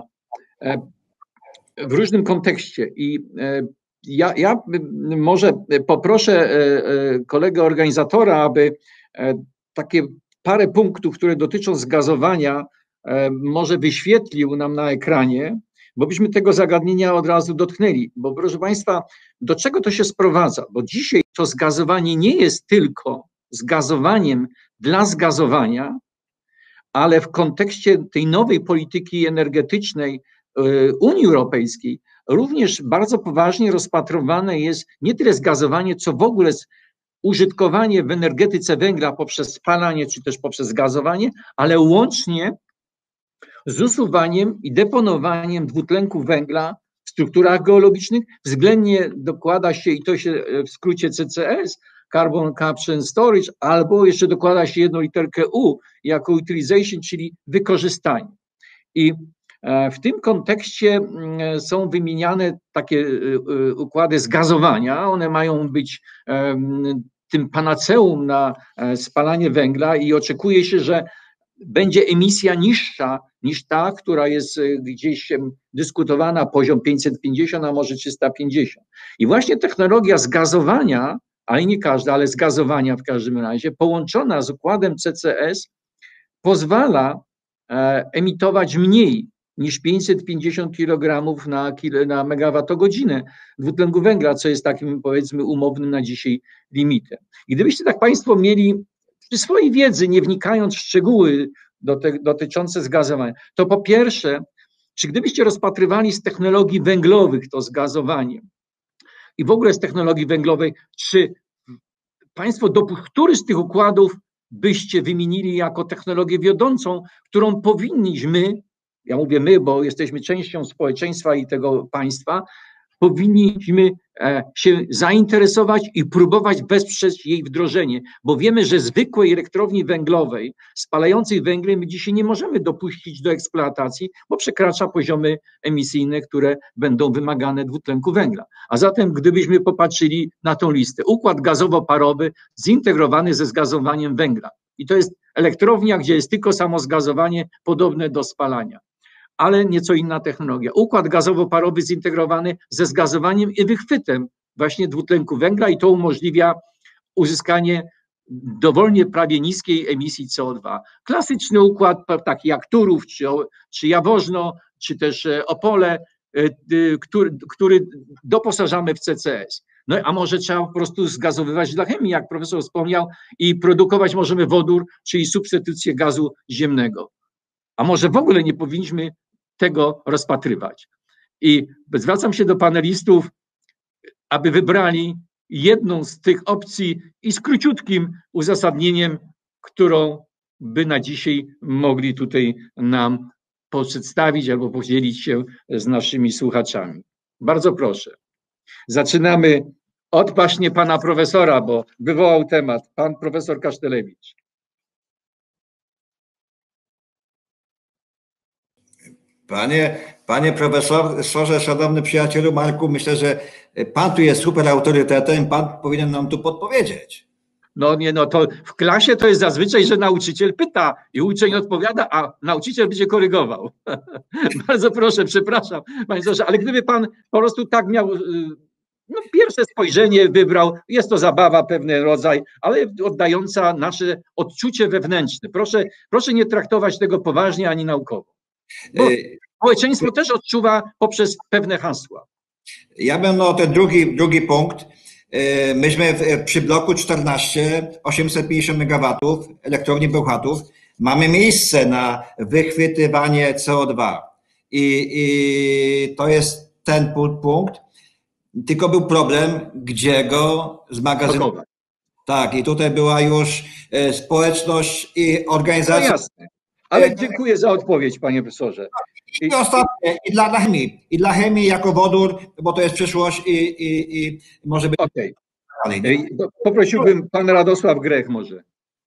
w różnym kontekście. I ja może poproszę kolegę organizatora, aby takie parę punktów, które dotyczą zgazowania, może wyświetlił nam na ekranie, bo byśmy tego zagadnienia od razu dotknęli. Bo proszę Państwa, do czego to się sprowadza? Bo dzisiaj to zgazowanie nie jest tylko zgazowaniem dla zgazowania, ale w kontekście tej nowej polityki energetycznej Unii Europejskiej również bardzo poważnie rozpatrywane jest nie tyle zgazowanie, co w ogóle użytkowanie w energetyce węgla poprzez spalanie czy też poprzez gazowanie, ale łącznie z usuwaniem i deponowaniem dwutlenku węgla w strukturach geologicznych. Względnie dokłada się, i to się w skrócie CCS, Carbon Capture and Storage, albo jeszcze dokłada się jedną literkę U jako utilization, czyli wykorzystanie. I w tym kontekście są wymieniane takie układy zgazowania. One mają być tym panaceum na spalanie węgla i oczekuje się, że będzie emisja niższa niż ta, która jest gdzieś dyskutowana, poziom 550, a może 350. I właśnie technologia zgazowania, ale nie każda, ale zgazowania w każdym razie, połączona z układem CCS, pozwala emitować mniej niż 550 kg na megawattogodzinę dwutlenku węgla, co jest takim, powiedzmy, umownym na dzisiaj limitem. I gdybyście tak Państwo mieli przy swojej wiedzy, nie wnikając w szczegóły dotyczące zgazowania, to po pierwsze, czy gdybyście rozpatrywali z technologii węglowych to zgazowanie i w ogóle z technologii węglowej, czy Państwo, który z tych układów byście wymienili jako technologię wiodącą, którą powinniśmy, ja mówię my, bo jesteśmy częścią społeczeństwa i tego państwa, powinniśmy się zainteresować i próbować wesprzeć jej wdrożenie, bo wiemy, że zwykłej elektrowni węglowej spalającej węgiel my dzisiaj nie możemy dopuścić do eksploatacji, bo przekracza poziomy emisyjne, które będą wymagane dwutlenku węgla. A zatem gdybyśmy popatrzyli na tą listę, układ gazowo-parowy zintegrowany ze zgazowaniem węgla i to jest elektrownia, gdzie jest tylko samo zgazowanie podobne do spalania, ale nieco inna technologia. Układ gazowo-parowy zintegrowany ze zgazowaniem i wychwytem właśnie dwutlenku węgla i to umożliwia uzyskanie dowolnie prawie niskiej emisji CO2. Klasyczny układ taki jak Turów, czy Jaworzno, czy też Opole, który doposażamy w CCS. No a może trzeba po prostu zgazowywać dla chemii, jak profesor wspomniał, i produkować możemy wodór, czyli substytucję gazu ziemnego. A może w ogóle nie powinniśmy tego rozpatrywać. I zwracam się do panelistów, aby wybrali jedną z tych opcji i z króciutkim uzasadnieniem, którą by na dzisiaj mogli tutaj nam przedstawić albo podzielić się z naszymi słuchaczami. Bardzo proszę. Zaczynamy od właśnie pana profesora, bo wywołał temat, pan profesor Kasztelewicz. Panie profesorze, szanowny przyjacielu Marku, myślę, że pan tu jest super autorytetem, pan powinien nam tu podpowiedzieć. No nie, no to w klasie to jest zazwyczaj, że nauczyciel pyta i uczeń odpowiada, a nauczyciel będzie korygował. Bardzo proszę, przepraszam, panie profesorze, ale gdyby pan po prostu tak miał, no pierwsze spojrzenie wybrał, jest to zabawa, pewien rodzaj, ale oddająca nasze odczucie wewnętrzne. Proszę nie traktować tego poważnie ani naukowo. Bo społeczeństwo też odczuwa poprzez pewne hasła. Ja bym ten drugi punkt. Myśmy przy bloku 14, 850 MW elektrowni Bełchatów, mamy miejsce na wychwytywanie CO2 i to jest ten punkt, tylko był problem, gdzie go zmagazynować. Tak, i tutaj była już społeczność i organizacja. No jasne. Ale dziękuję za odpowiedź, panie profesorze. I ostatnie, i dla chemii jako wodór, bo to jest przyszłość i może być. Okej. Poprosiłbym pan Radosław Grech może.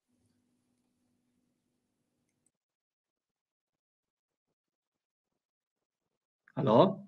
Halo?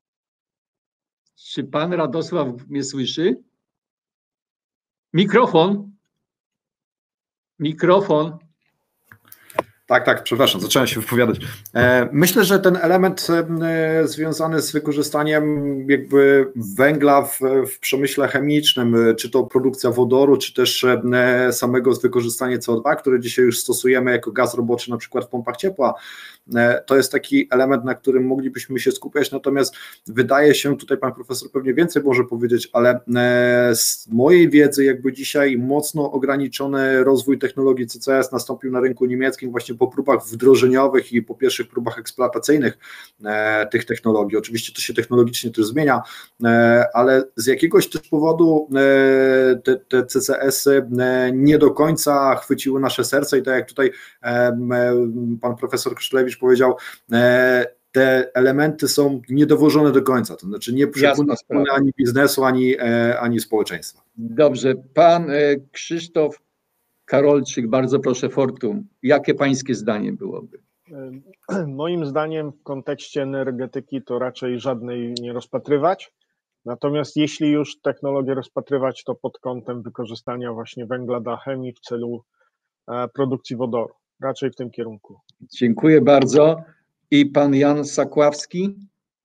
Czy pan Radosław mnie słyszy? Mikrofon. Mikrofon. Tak, przepraszam, zacząłem się wypowiadać. Myślę, że ten element związany z wykorzystaniem jakby węgla w przemyśle chemicznym, czy to produkcja wodoru, czy też samego wykorzystanie CO2, które dzisiaj już stosujemy jako gaz roboczy na przykład w pompach ciepła, to jest taki element, na którym moglibyśmy się skupiać, natomiast wydaje się, tutaj pan profesor pewnie więcej może powiedzieć, ale z mojej wiedzy jakby dzisiaj mocno ograniczony rozwój technologii CCS nastąpił na rynku niemieckim właśnie po próbach wdrożeniowych i po pierwszych próbach eksploatacyjnych tych technologii. Oczywiście to się technologicznie też zmienia, ale z jakiegoś też powodu te CCS-y nie do końca chwyciły nasze serce i tak jak tutaj pan profesor Kasztelewicz powiedział, te elementy są niedowożone do końca, to znaczy nie przypłyną ani biznesu, ani społeczeństwa. Dobrze, pan Krzysztof Karolczyk, bardzo proszę, Fortum. Jakie pańskie zdanie byłoby? Moim zdaniem w kontekście energetyki to raczej żadnej nie rozpatrywać. Natomiast jeśli już technologię rozpatrywać, to pod kątem wykorzystania właśnie węgla do chemii w celu produkcji wodoru. Raczej w tym kierunku. Dziękuję bardzo. I pan Jan Sakławski?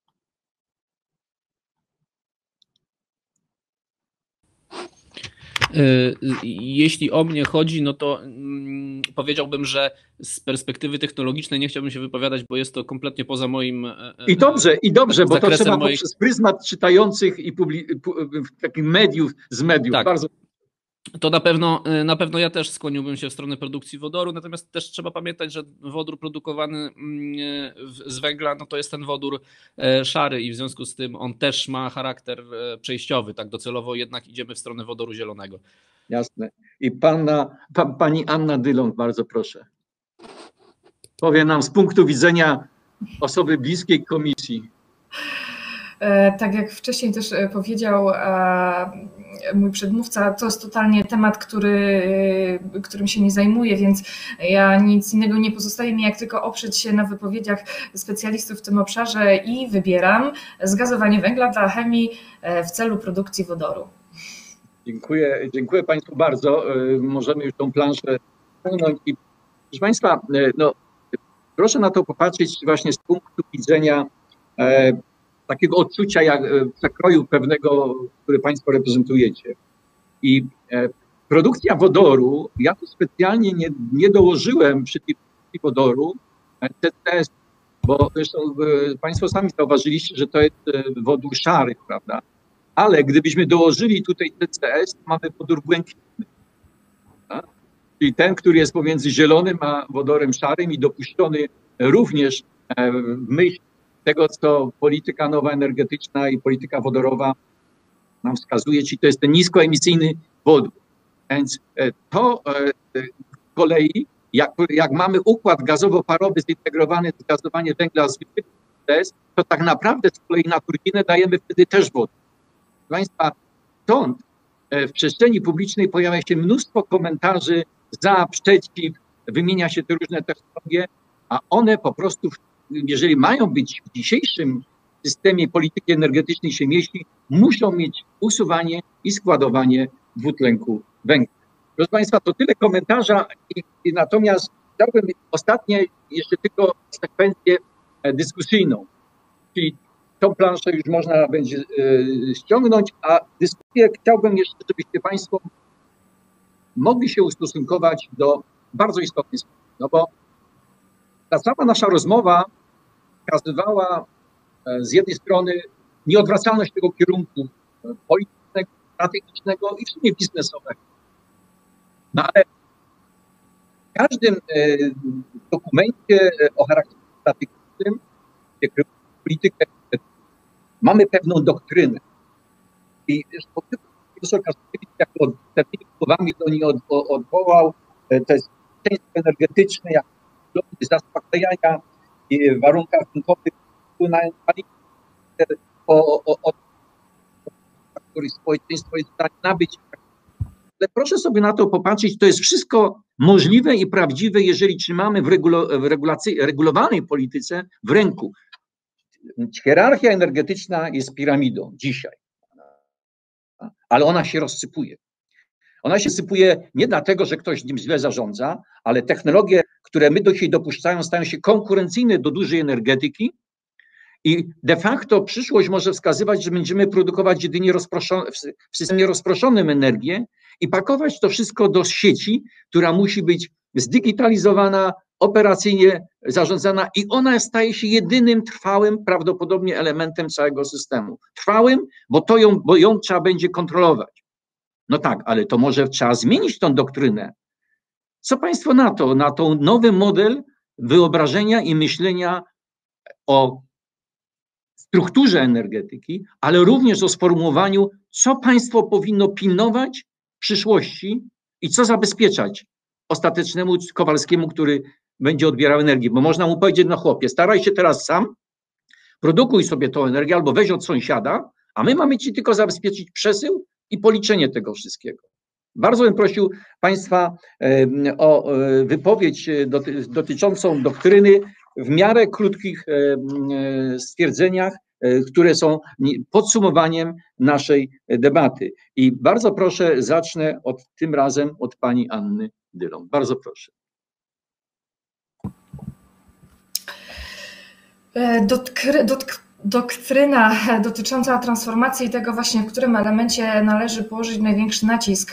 Jeśli o mnie chodzi, no to powiedziałbym, że z perspektywy technologicznej nie chciałbym się wypowiadać, bo jest to kompletnie poza moim I dobrze, bo to trzeba moich... poprzez pryzmat czytających i takich mediów, z mediów. Tak. Bardzo. To na pewno ja też skłoniłbym się w stronę produkcji wodoru, natomiast też trzeba pamiętać, że wodór produkowany z węgla, no to jest ten wodór szary i w związku z tym on też ma charakter przejściowy, tak docelowo jednak idziemy w stronę wodoru zielonego. Jasne. I pani Anna Dylong, bardzo proszę. Powie nam z punktu widzenia osoby bliskiej komisji. Tak jak wcześniej też powiedział mój przedmówca, to jest totalnie temat, którym się nie zajmuję, więc ja nic innego nie pozostaje mi, jak tylko oprzeć się na wypowiedziach specjalistów w tym obszarze i wybieram zgazowanie węgla dla chemii w celu produkcji wodoru. Dziękuję Państwu bardzo. Możemy już tą planszę ściągnąć. Proszę Państwa, no, proszę na to popatrzeć właśnie z punktu widzenia takiego odczucia jak przekroju pewnego, który Państwo reprezentujecie. I produkcja wodoru, ja tu specjalnie nie dołożyłem przy tej produkcji wodoru CCS, bo zresztą Państwo sami zauważyliście, że to jest wodór szary, prawda? Ale gdybyśmy dołożyli tutaj CCS, to mamy wodór błękitny. Tak? Czyli ten, który jest pomiędzy zielonym a wodorem szarym i dopuszczony również w myśl tego, co polityka nowa energetyczna i polityka wodorowa nam wskazuje, czyli to jest ten niskoemisyjny wodór. Więc to z kolei, jak mamy układ gazowo-parowy zintegrowany z gazowanie węgla z CCS, to tak naprawdę z kolei na turbinę dajemy wtedy też wodę. Proszę Państwa, stąd w przestrzeni publicznej pojawia się mnóstwo komentarzy za, przeciw, wymienia się te różne technologie, a one po prostu, jeżeli mają być w dzisiejszym systemie polityki energetycznej się mieści, muszą mieć usuwanie i składowanie dwutlenku węgla. Proszę Państwa, to tyle komentarza i natomiast chciałbym ostatnie jeszcze tylko sekwencję dyskusyjną, czyli tą planszę już można będzie ściągnąć, a dyskusję chciałbym jeszcze, żebyście Państwo mogli się ustosunkować do bardzo istotnych spraw, no bo ta cała nasza rozmowa wskazywała z jednej strony nieodwracalność tego kierunku politycznego, strategicznego i w sumie biznesowego. No ale w każdym dokumencie o charakterze strategicznym, politykę, mamy pewną doktrynę. I profesor Kasprowicz jako pewnymi słowami do niej odwołał, to jest bezpieczeństwo energetyczne, jak zaspokajania w warunkach rynkowych wpływają o których społeczeństwo jest w stanie nabyć. Ale proszę sobie na to popatrzeć, to jest wszystko możliwe i prawdziwe, jeżeli trzymamy w regulowanej polityce w ręku. Hierarchia energetyczna jest piramidą dzisiaj, ale ona się rozsypuje. Ona się sypuje nie dlatego, że ktoś nim źle zarządza, ale technologie, które my do siebie dopuszczają, stają się konkurencyjne do dużej energetyki i de facto przyszłość może wskazywać, że będziemy produkować jedynie w systemie rozproszonym energię i pakować to wszystko do sieci, która musi być zdigitalizowana, operacyjnie zarządzana i ona staje się jedynym trwałym prawdopodobnie elementem całego systemu. Trwałym, bo ją trzeba będzie kontrolować. No tak, ale to może trzeba zmienić tą doktrynę. Co Państwo na to? Na to nowy model wyobrażenia i myślenia o strukturze energetyki, ale również o sformułowaniu, co państwo powinno pilnować w przyszłości i co zabezpieczać ostatecznemu Kowalskiemu, który będzie odbierał energię. Bo można mu powiedzieć, no chłopie, staraj się teraz sam, produkuj sobie tą energię albo weź od sąsiada, a my mamy ci tylko zabezpieczyć przesył i policzenie tego wszystkiego. Bardzo bym prosił Państwa o wypowiedź dotyczącą doktryny w miarę krótkich stwierdzeniach, które są podsumowaniem naszej debaty. I bardzo proszę, zacznę tym razem od pani Anny Dylong. Bardzo proszę. Doktryna dotycząca transformacji i tego właśnie, w którym elemencie należy położyć największy nacisk.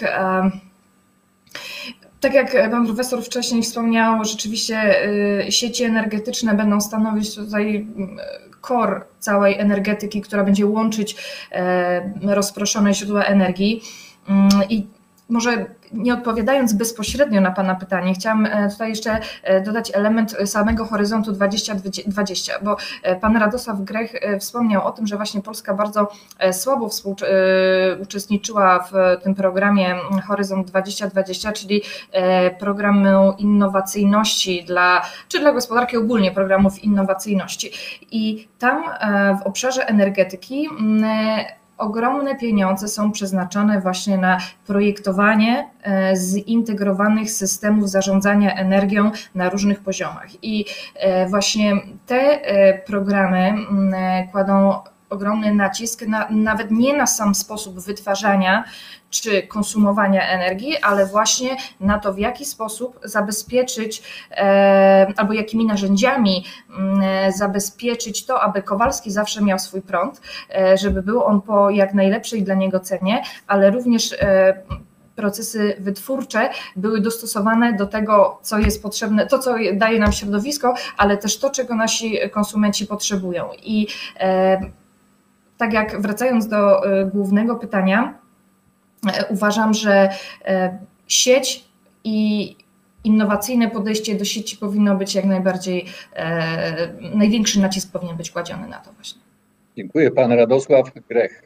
Tak jak pan profesor wcześniej wspomniał, rzeczywiście sieci energetyczne będą stanowić tutaj core całej energetyki, która będzie łączyć rozproszone źródła energii. I może nie odpowiadając bezpośrednio na Pana pytanie, chciałam tutaj jeszcze dodać element samego Horyzontu 2020, bo Pan Radosław Grech wspomniał o tym, że właśnie Polska bardzo słabo uczestniczyła w tym programie Horyzont 2020, czyli programu innowacyjności dla gospodarki ogólnie, programów innowacyjności. I tam w obszarze energetyki ogromne pieniądze są przeznaczane właśnie na projektowanie zintegrowanych systemów zarządzania energią na różnych poziomach. I właśnie te programy kładą ogromny nacisk nawet nie na sam sposób wytwarzania czy konsumowania energii, ale właśnie na to, w jaki sposób zabezpieczyć albo jakimi narzędziami zabezpieczyć to, aby Kowalski zawsze miał swój prąd, żeby był on po jak najlepszej dla niego cenie, ale również procesy wytwórcze były dostosowane do tego, co jest potrzebne, to, co daje nam środowisko, ale też to, czego nasi konsumenci potrzebują. I tak jak wracając do głównego pytania, uważam, że sieć i innowacyjne podejście do sieci powinno być jak najbardziej, największy nacisk powinien być kładziony na to właśnie. Dziękuję. Pan Radosław Grech.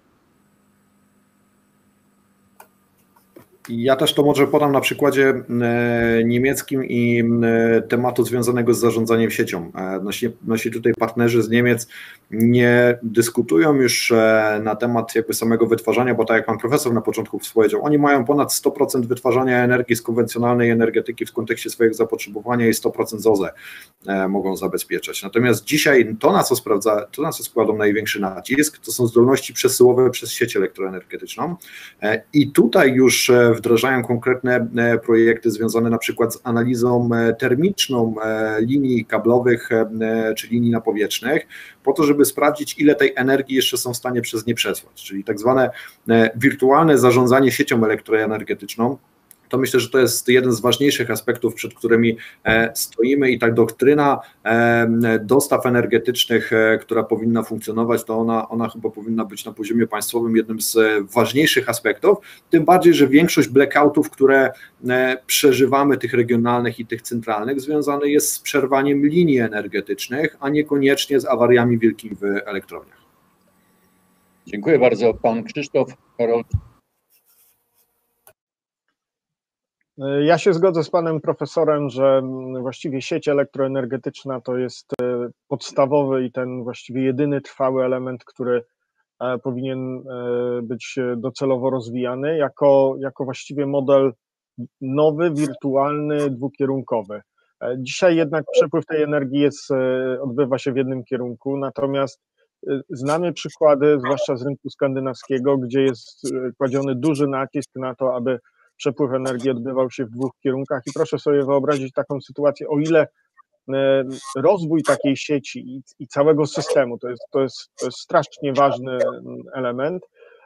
Ja też to może podam na przykładzie niemieckim i tematu związanego z zarządzaniem siecią. Nasi tutaj partnerzy z Niemiec nie dyskutują już na temat jakby samego wytwarzania, bo tak jak pan profesor na początku powiedział, oni mają ponad 100% wytwarzania energii z konwencjonalnej energetyki w kontekście swojego zapotrzebowania i 100% z OZE mogą zabezpieczać. Natomiast dzisiaj to, na co składą największy nacisk, to są zdolności przesyłowe przez sieć elektroenergetyczną i tutaj już wdrażają konkretne projekty związane na przykład z analizą termiczną linii kablowych czy linii napowietrznych, po to, żeby sprawdzić, ile tej energii jeszcze są w stanie przez nie przesłać, czyli tak zwane wirtualne zarządzanie siecią elektroenergetyczną. To myślę, że to jest jeden z ważniejszych aspektów, przed którymi stoimy i ta doktryna dostaw energetycznych, która powinna funkcjonować, to ona chyba powinna być na poziomie państwowym jednym z ważniejszych aspektów, tym bardziej, że większość blackoutów, które przeżywamy, tych regionalnych i tych centralnych, związane jest z przerwaniem linii energetycznych, a niekoniecznie z awariami wielkimi w elektrowniach. Dziękuję bardzo. Pan Krzysztof Karol. Ja się zgodzę z panem profesorem, że właściwie sieć elektroenergetyczna to jest podstawowy i ten właściwie jedyny trwały element, który powinien być docelowo rozwijany jako właściwie model nowy, wirtualny, dwukierunkowy. Dzisiaj jednak przepływ tej energii odbywa się w jednym kierunku, natomiast znamy przykłady, zwłaszcza z rynku skandynawskiego, gdzie jest kładziony duży nacisk na to, aby przepływ energii odbywał się w dwóch kierunkach i proszę sobie wyobrazić taką sytuację, o ile rozwój takiej sieci i całego systemu, to jest strasznie ważny element,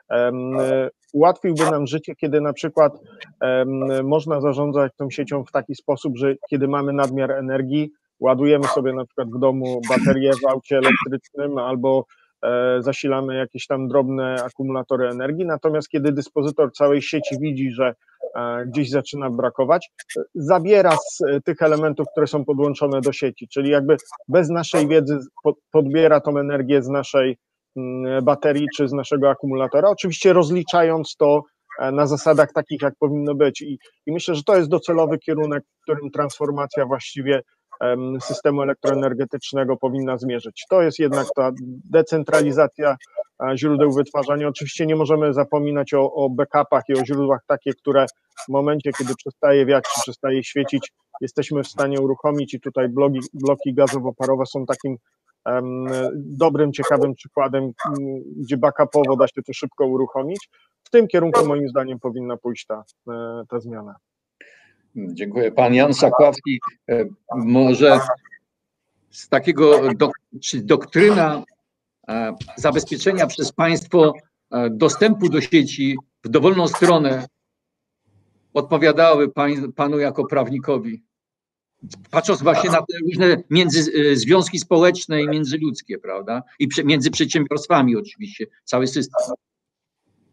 ułatwiłby nam życie, kiedy na przykład można zarządzać tą siecią w taki sposób, że kiedy mamy nadmiar energii, ładujemy sobie na przykład w domu baterię w aucie elektrycznym albo zasilamy jakieś tam drobne akumulatory energii, natomiast kiedy dyspozytor całej sieci widzi, że gdzieś zaczyna brakować, zabiera z tych elementów, które są podłączone do sieci, czyli jakby bez naszej wiedzy podbiera tą energię z naszej baterii czy z naszego akumulatora, oczywiście rozliczając to na zasadach takich, jak powinno być i myślę, że to jest docelowy kierunek, w którym transformacja właściwie systemu elektroenergetycznego powinna zmierzyć. To jest jednak ta decentralizacja źródeł wytwarzania. Oczywiście nie możemy zapominać o backupach i o źródłach takie, które w momencie, kiedy przestaje wiać czy przestaje świecić, jesteśmy w stanie uruchomić i tutaj bloki gazowo-parowe są takim dobrym, ciekawym przykładem, gdzie backupowo da się to szybko uruchomić. W tym kierunku moim zdaniem powinna pójść ta zmiana. Dziękuję. Pan Jan Sakławski, może z takiego, czy doktryna zabezpieczenia przez państwo dostępu do sieci w dowolną stronę odpowiadały panu jako prawnikowi? Patrząc właśnie na te różne związki społeczne i międzyludzkie, prawda? I między przedsiębiorstwami oczywiście, cały system.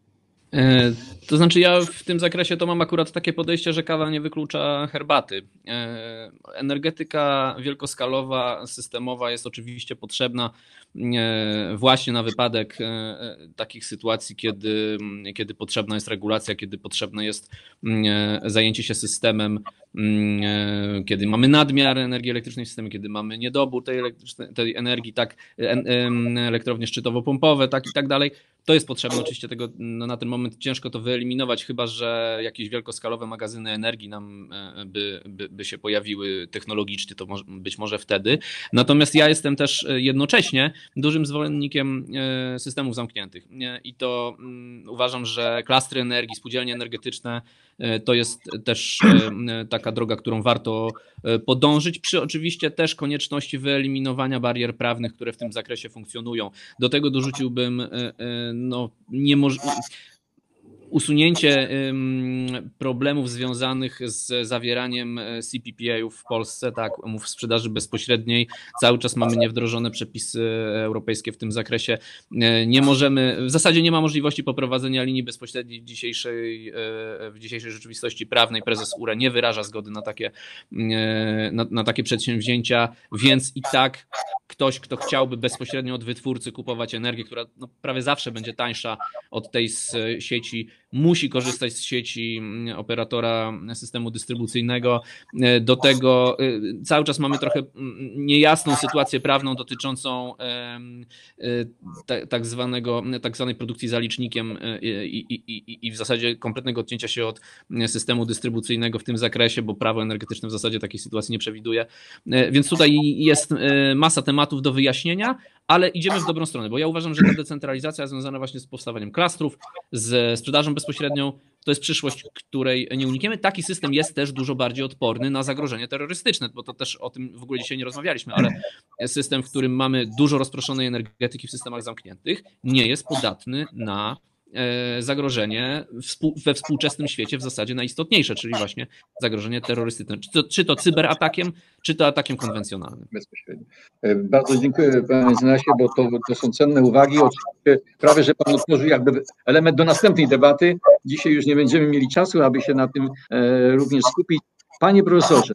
To znaczy ja w tym zakresie to mam akurat takie podejście, że kawa nie wyklucza herbaty. Energetyka wielkoskalowa, systemowa jest oczywiście potrzebna właśnie na wypadek takich sytuacji, kiedy potrzebna jest regulacja, kiedy potrzebne jest zajęcie się systemem, kiedy mamy nadmiar energii elektrycznej w systemie, kiedy mamy niedobór tej energii, tak, elektrownie szczytowo-pompowe, tak i tak dalej. To jest potrzebne, oczywiście tego na ten moment ciężko to wyeliminować, chyba że jakieś wielkoskalowe magazyny energii nam by się pojawiły technologicznie, to być może wtedy. Natomiast ja jestem też jednocześnie dużym zwolennikiem systemów zamkniętych i to uważam, że klastry energii, spółdzielnie energetyczne to jest też taka droga, którą warto podążyć, przy oczywiście też konieczności wyeliminowania barier prawnych, które w tym zakresie funkcjonują. Do tego dorzuciłbym usunięcie problemów związanych z zawieraniem CPPA-ów w Polsce, tak, umów sprzedaży bezpośredniej. Cały czas mamy niewdrożone przepisy europejskie w tym zakresie. W zasadzie nie ma możliwości poprowadzenia linii bezpośredniej w dzisiejszej rzeczywistości prawnej. Prezes URE nie wyraża zgody na takie przedsięwzięcia, więc i tak ktoś, kto chciałby bezpośrednio od wytwórcy kupować energię, która prawie zawsze będzie tańsza od tej z sieci, musi korzystać z sieci operatora systemu dystrybucyjnego. Do tego cały czas mamy trochę niejasną sytuację prawną dotyczącą tak zwanej produkcji zalicznikiem i w zasadzie kompletnego odcięcia się od systemu dystrybucyjnego w tym zakresie, bo prawo energetyczne w zasadzie takiej sytuacji nie przewiduje. Więc tutaj jest masa tematów do wyjaśnienia, ale idziemy w dobrą stronę, bo ja uważam, że ta decentralizacja związana właśnie z powstawaniem klastrów, z sprzedażą bezpośrednią, to jest przyszłość, której nie unikniemy. Taki system jest też dużo bardziej odporny na zagrożenie terrorystyczne, bo to też o tym w ogóle dzisiaj nie rozmawialiśmy, ale system, w którym mamy dużo rozproszonej energetyki w systemach zamkniętych, nie jest podatny na zagrożenie we współczesnym świecie w zasadzie najistotniejsze, czyli właśnie zagrożenie terrorystyczne. Czy to cyberatakiem, czy to atakiem konwencjonalnym. Bezpośrednio. Bardzo dziękuję panie mecenasie, bo to są cenne uwagi. Oczywiście prawie, że pan otworzył jakby element do następnej debaty. Dzisiaj już nie będziemy mieli czasu, aby się na tym również skupić. Panie profesorze,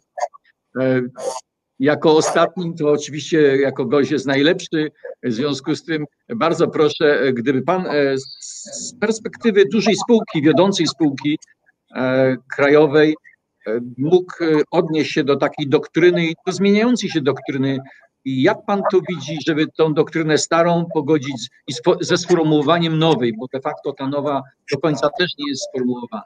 jako ostatnim, to oczywiście jako gość jest najlepszy, w związku z tym bardzo proszę, gdyby pan z perspektywy dużej spółki, wiodącej spółki krajowej mógł odnieść się do takiej doktryny i do zmieniającej się doktryny i jak pan to widzi, żeby tą doktrynę starą pogodzić ze sformułowaniem nowej, bo de facto ta nowa do końca też nie jest sformułowana.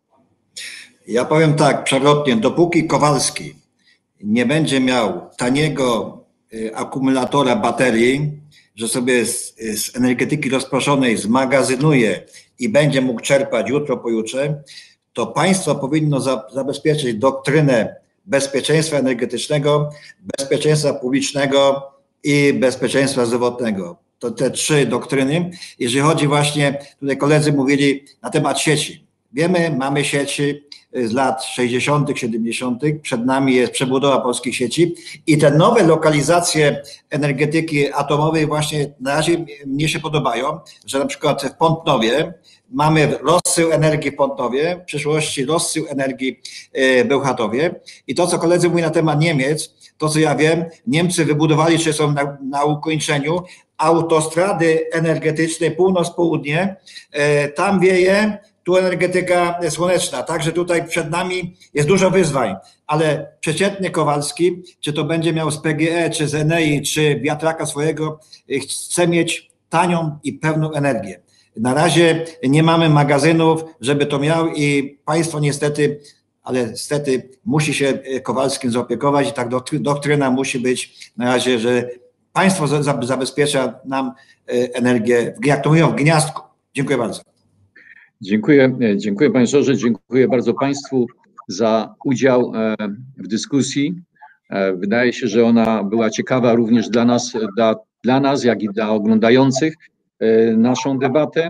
Ja powiem tak, przewrotnie, dopóki Kowalski nie będzie miał taniego akumulatora baterii, że sobie z energetyki rozproszonej zmagazynuje i będzie mógł czerpać jutro, pojutrze, to państwo powinno zabezpieczyć doktrynę bezpieczeństwa energetycznego, bezpieczeństwa publicznego i bezpieczeństwa zdrowotnego. To te trzy doktryny. Jeżeli chodzi właśnie, tutaj koledzy mówili na temat sieci. Wiemy, mamy sieci z lat 60., 70., przed nami jest przebudowa polskich sieci i te nowe lokalizacje energetyki atomowej właśnie na razie mnie się podobają, że na przykład w Pątnowie mamy rozsył energii w Pątnowie, w przyszłości rozsył energii w Bełchatowie i to, co koledzy mówią na temat Niemiec, to co ja wiem, Niemcy wybudowali, czy są na ukończeniu, autostrady energetyczne północ-południe, tam wieje, tu energetyka słoneczna, także tutaj przed nami jest dużo wyzwań, ale przeciętny Kowalski, czy to będzie miał z PGE, czy z Enei, czy wiatraka swojego, chce mieć tanią i pewną energię. Na razie nie mamy magazynów, żeby to miał i państwo niestety, ale niestety musi się Kowalskim zaopiekować i tak doktryna musi być na razie, że państwo zabezpiecza nam energię, jak to mówią, w gniazdku. Dziękuję bardzo. Dziękuję panie profesorze, dziękuję bardzo państwu za udział w dyskusji. Wydaje się, że ona była ciekawa również dla nas, jak i dla oglądających naszą debatę.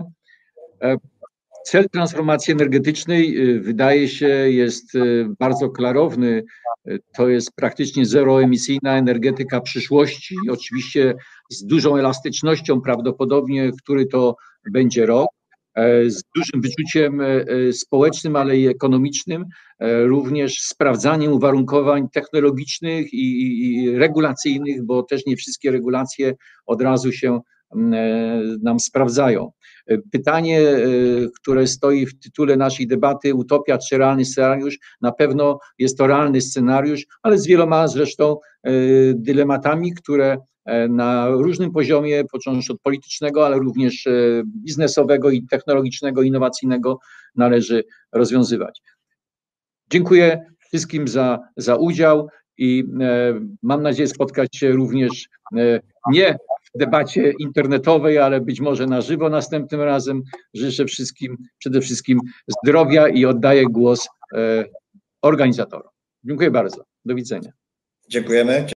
Cel transformacji energetycznej wydaje się jest bardzo klarowny. To jest praktycznie zeroemisyjna energetyka przyszłości, oczywiście z dużą elastycznością prawdopodobnie, który to będzie rok. z dużym wyczuciem społecznym, ale i ekonomicznym, również sprawdzaniem uwarunkowań technologicznych i regulacyjnych, bo też nie wszystkie regulacje od razu się nam sprawdzają. Pytanie, które stoi w tytule naszej debaty, utopia czy realny scenariusz, na pewno jest to realny scenariusz, ale z wieloma zresztą dylematami, które na różnym poziomie, począwszy od politycznego, ale również biznesowego i technologicznego, innowacyjnego, należy rozwiązywać. Dziękuję wszystkim za udział i mam nadzieję spotkać się również nie w debacie internetowej, ale być może na żywo następnym razem. Życzę wszystkim przede wszystkim zdrowia i oddaję głos organizatorom. Dziękuję bardzo. Do widzenia. Dziękujemy.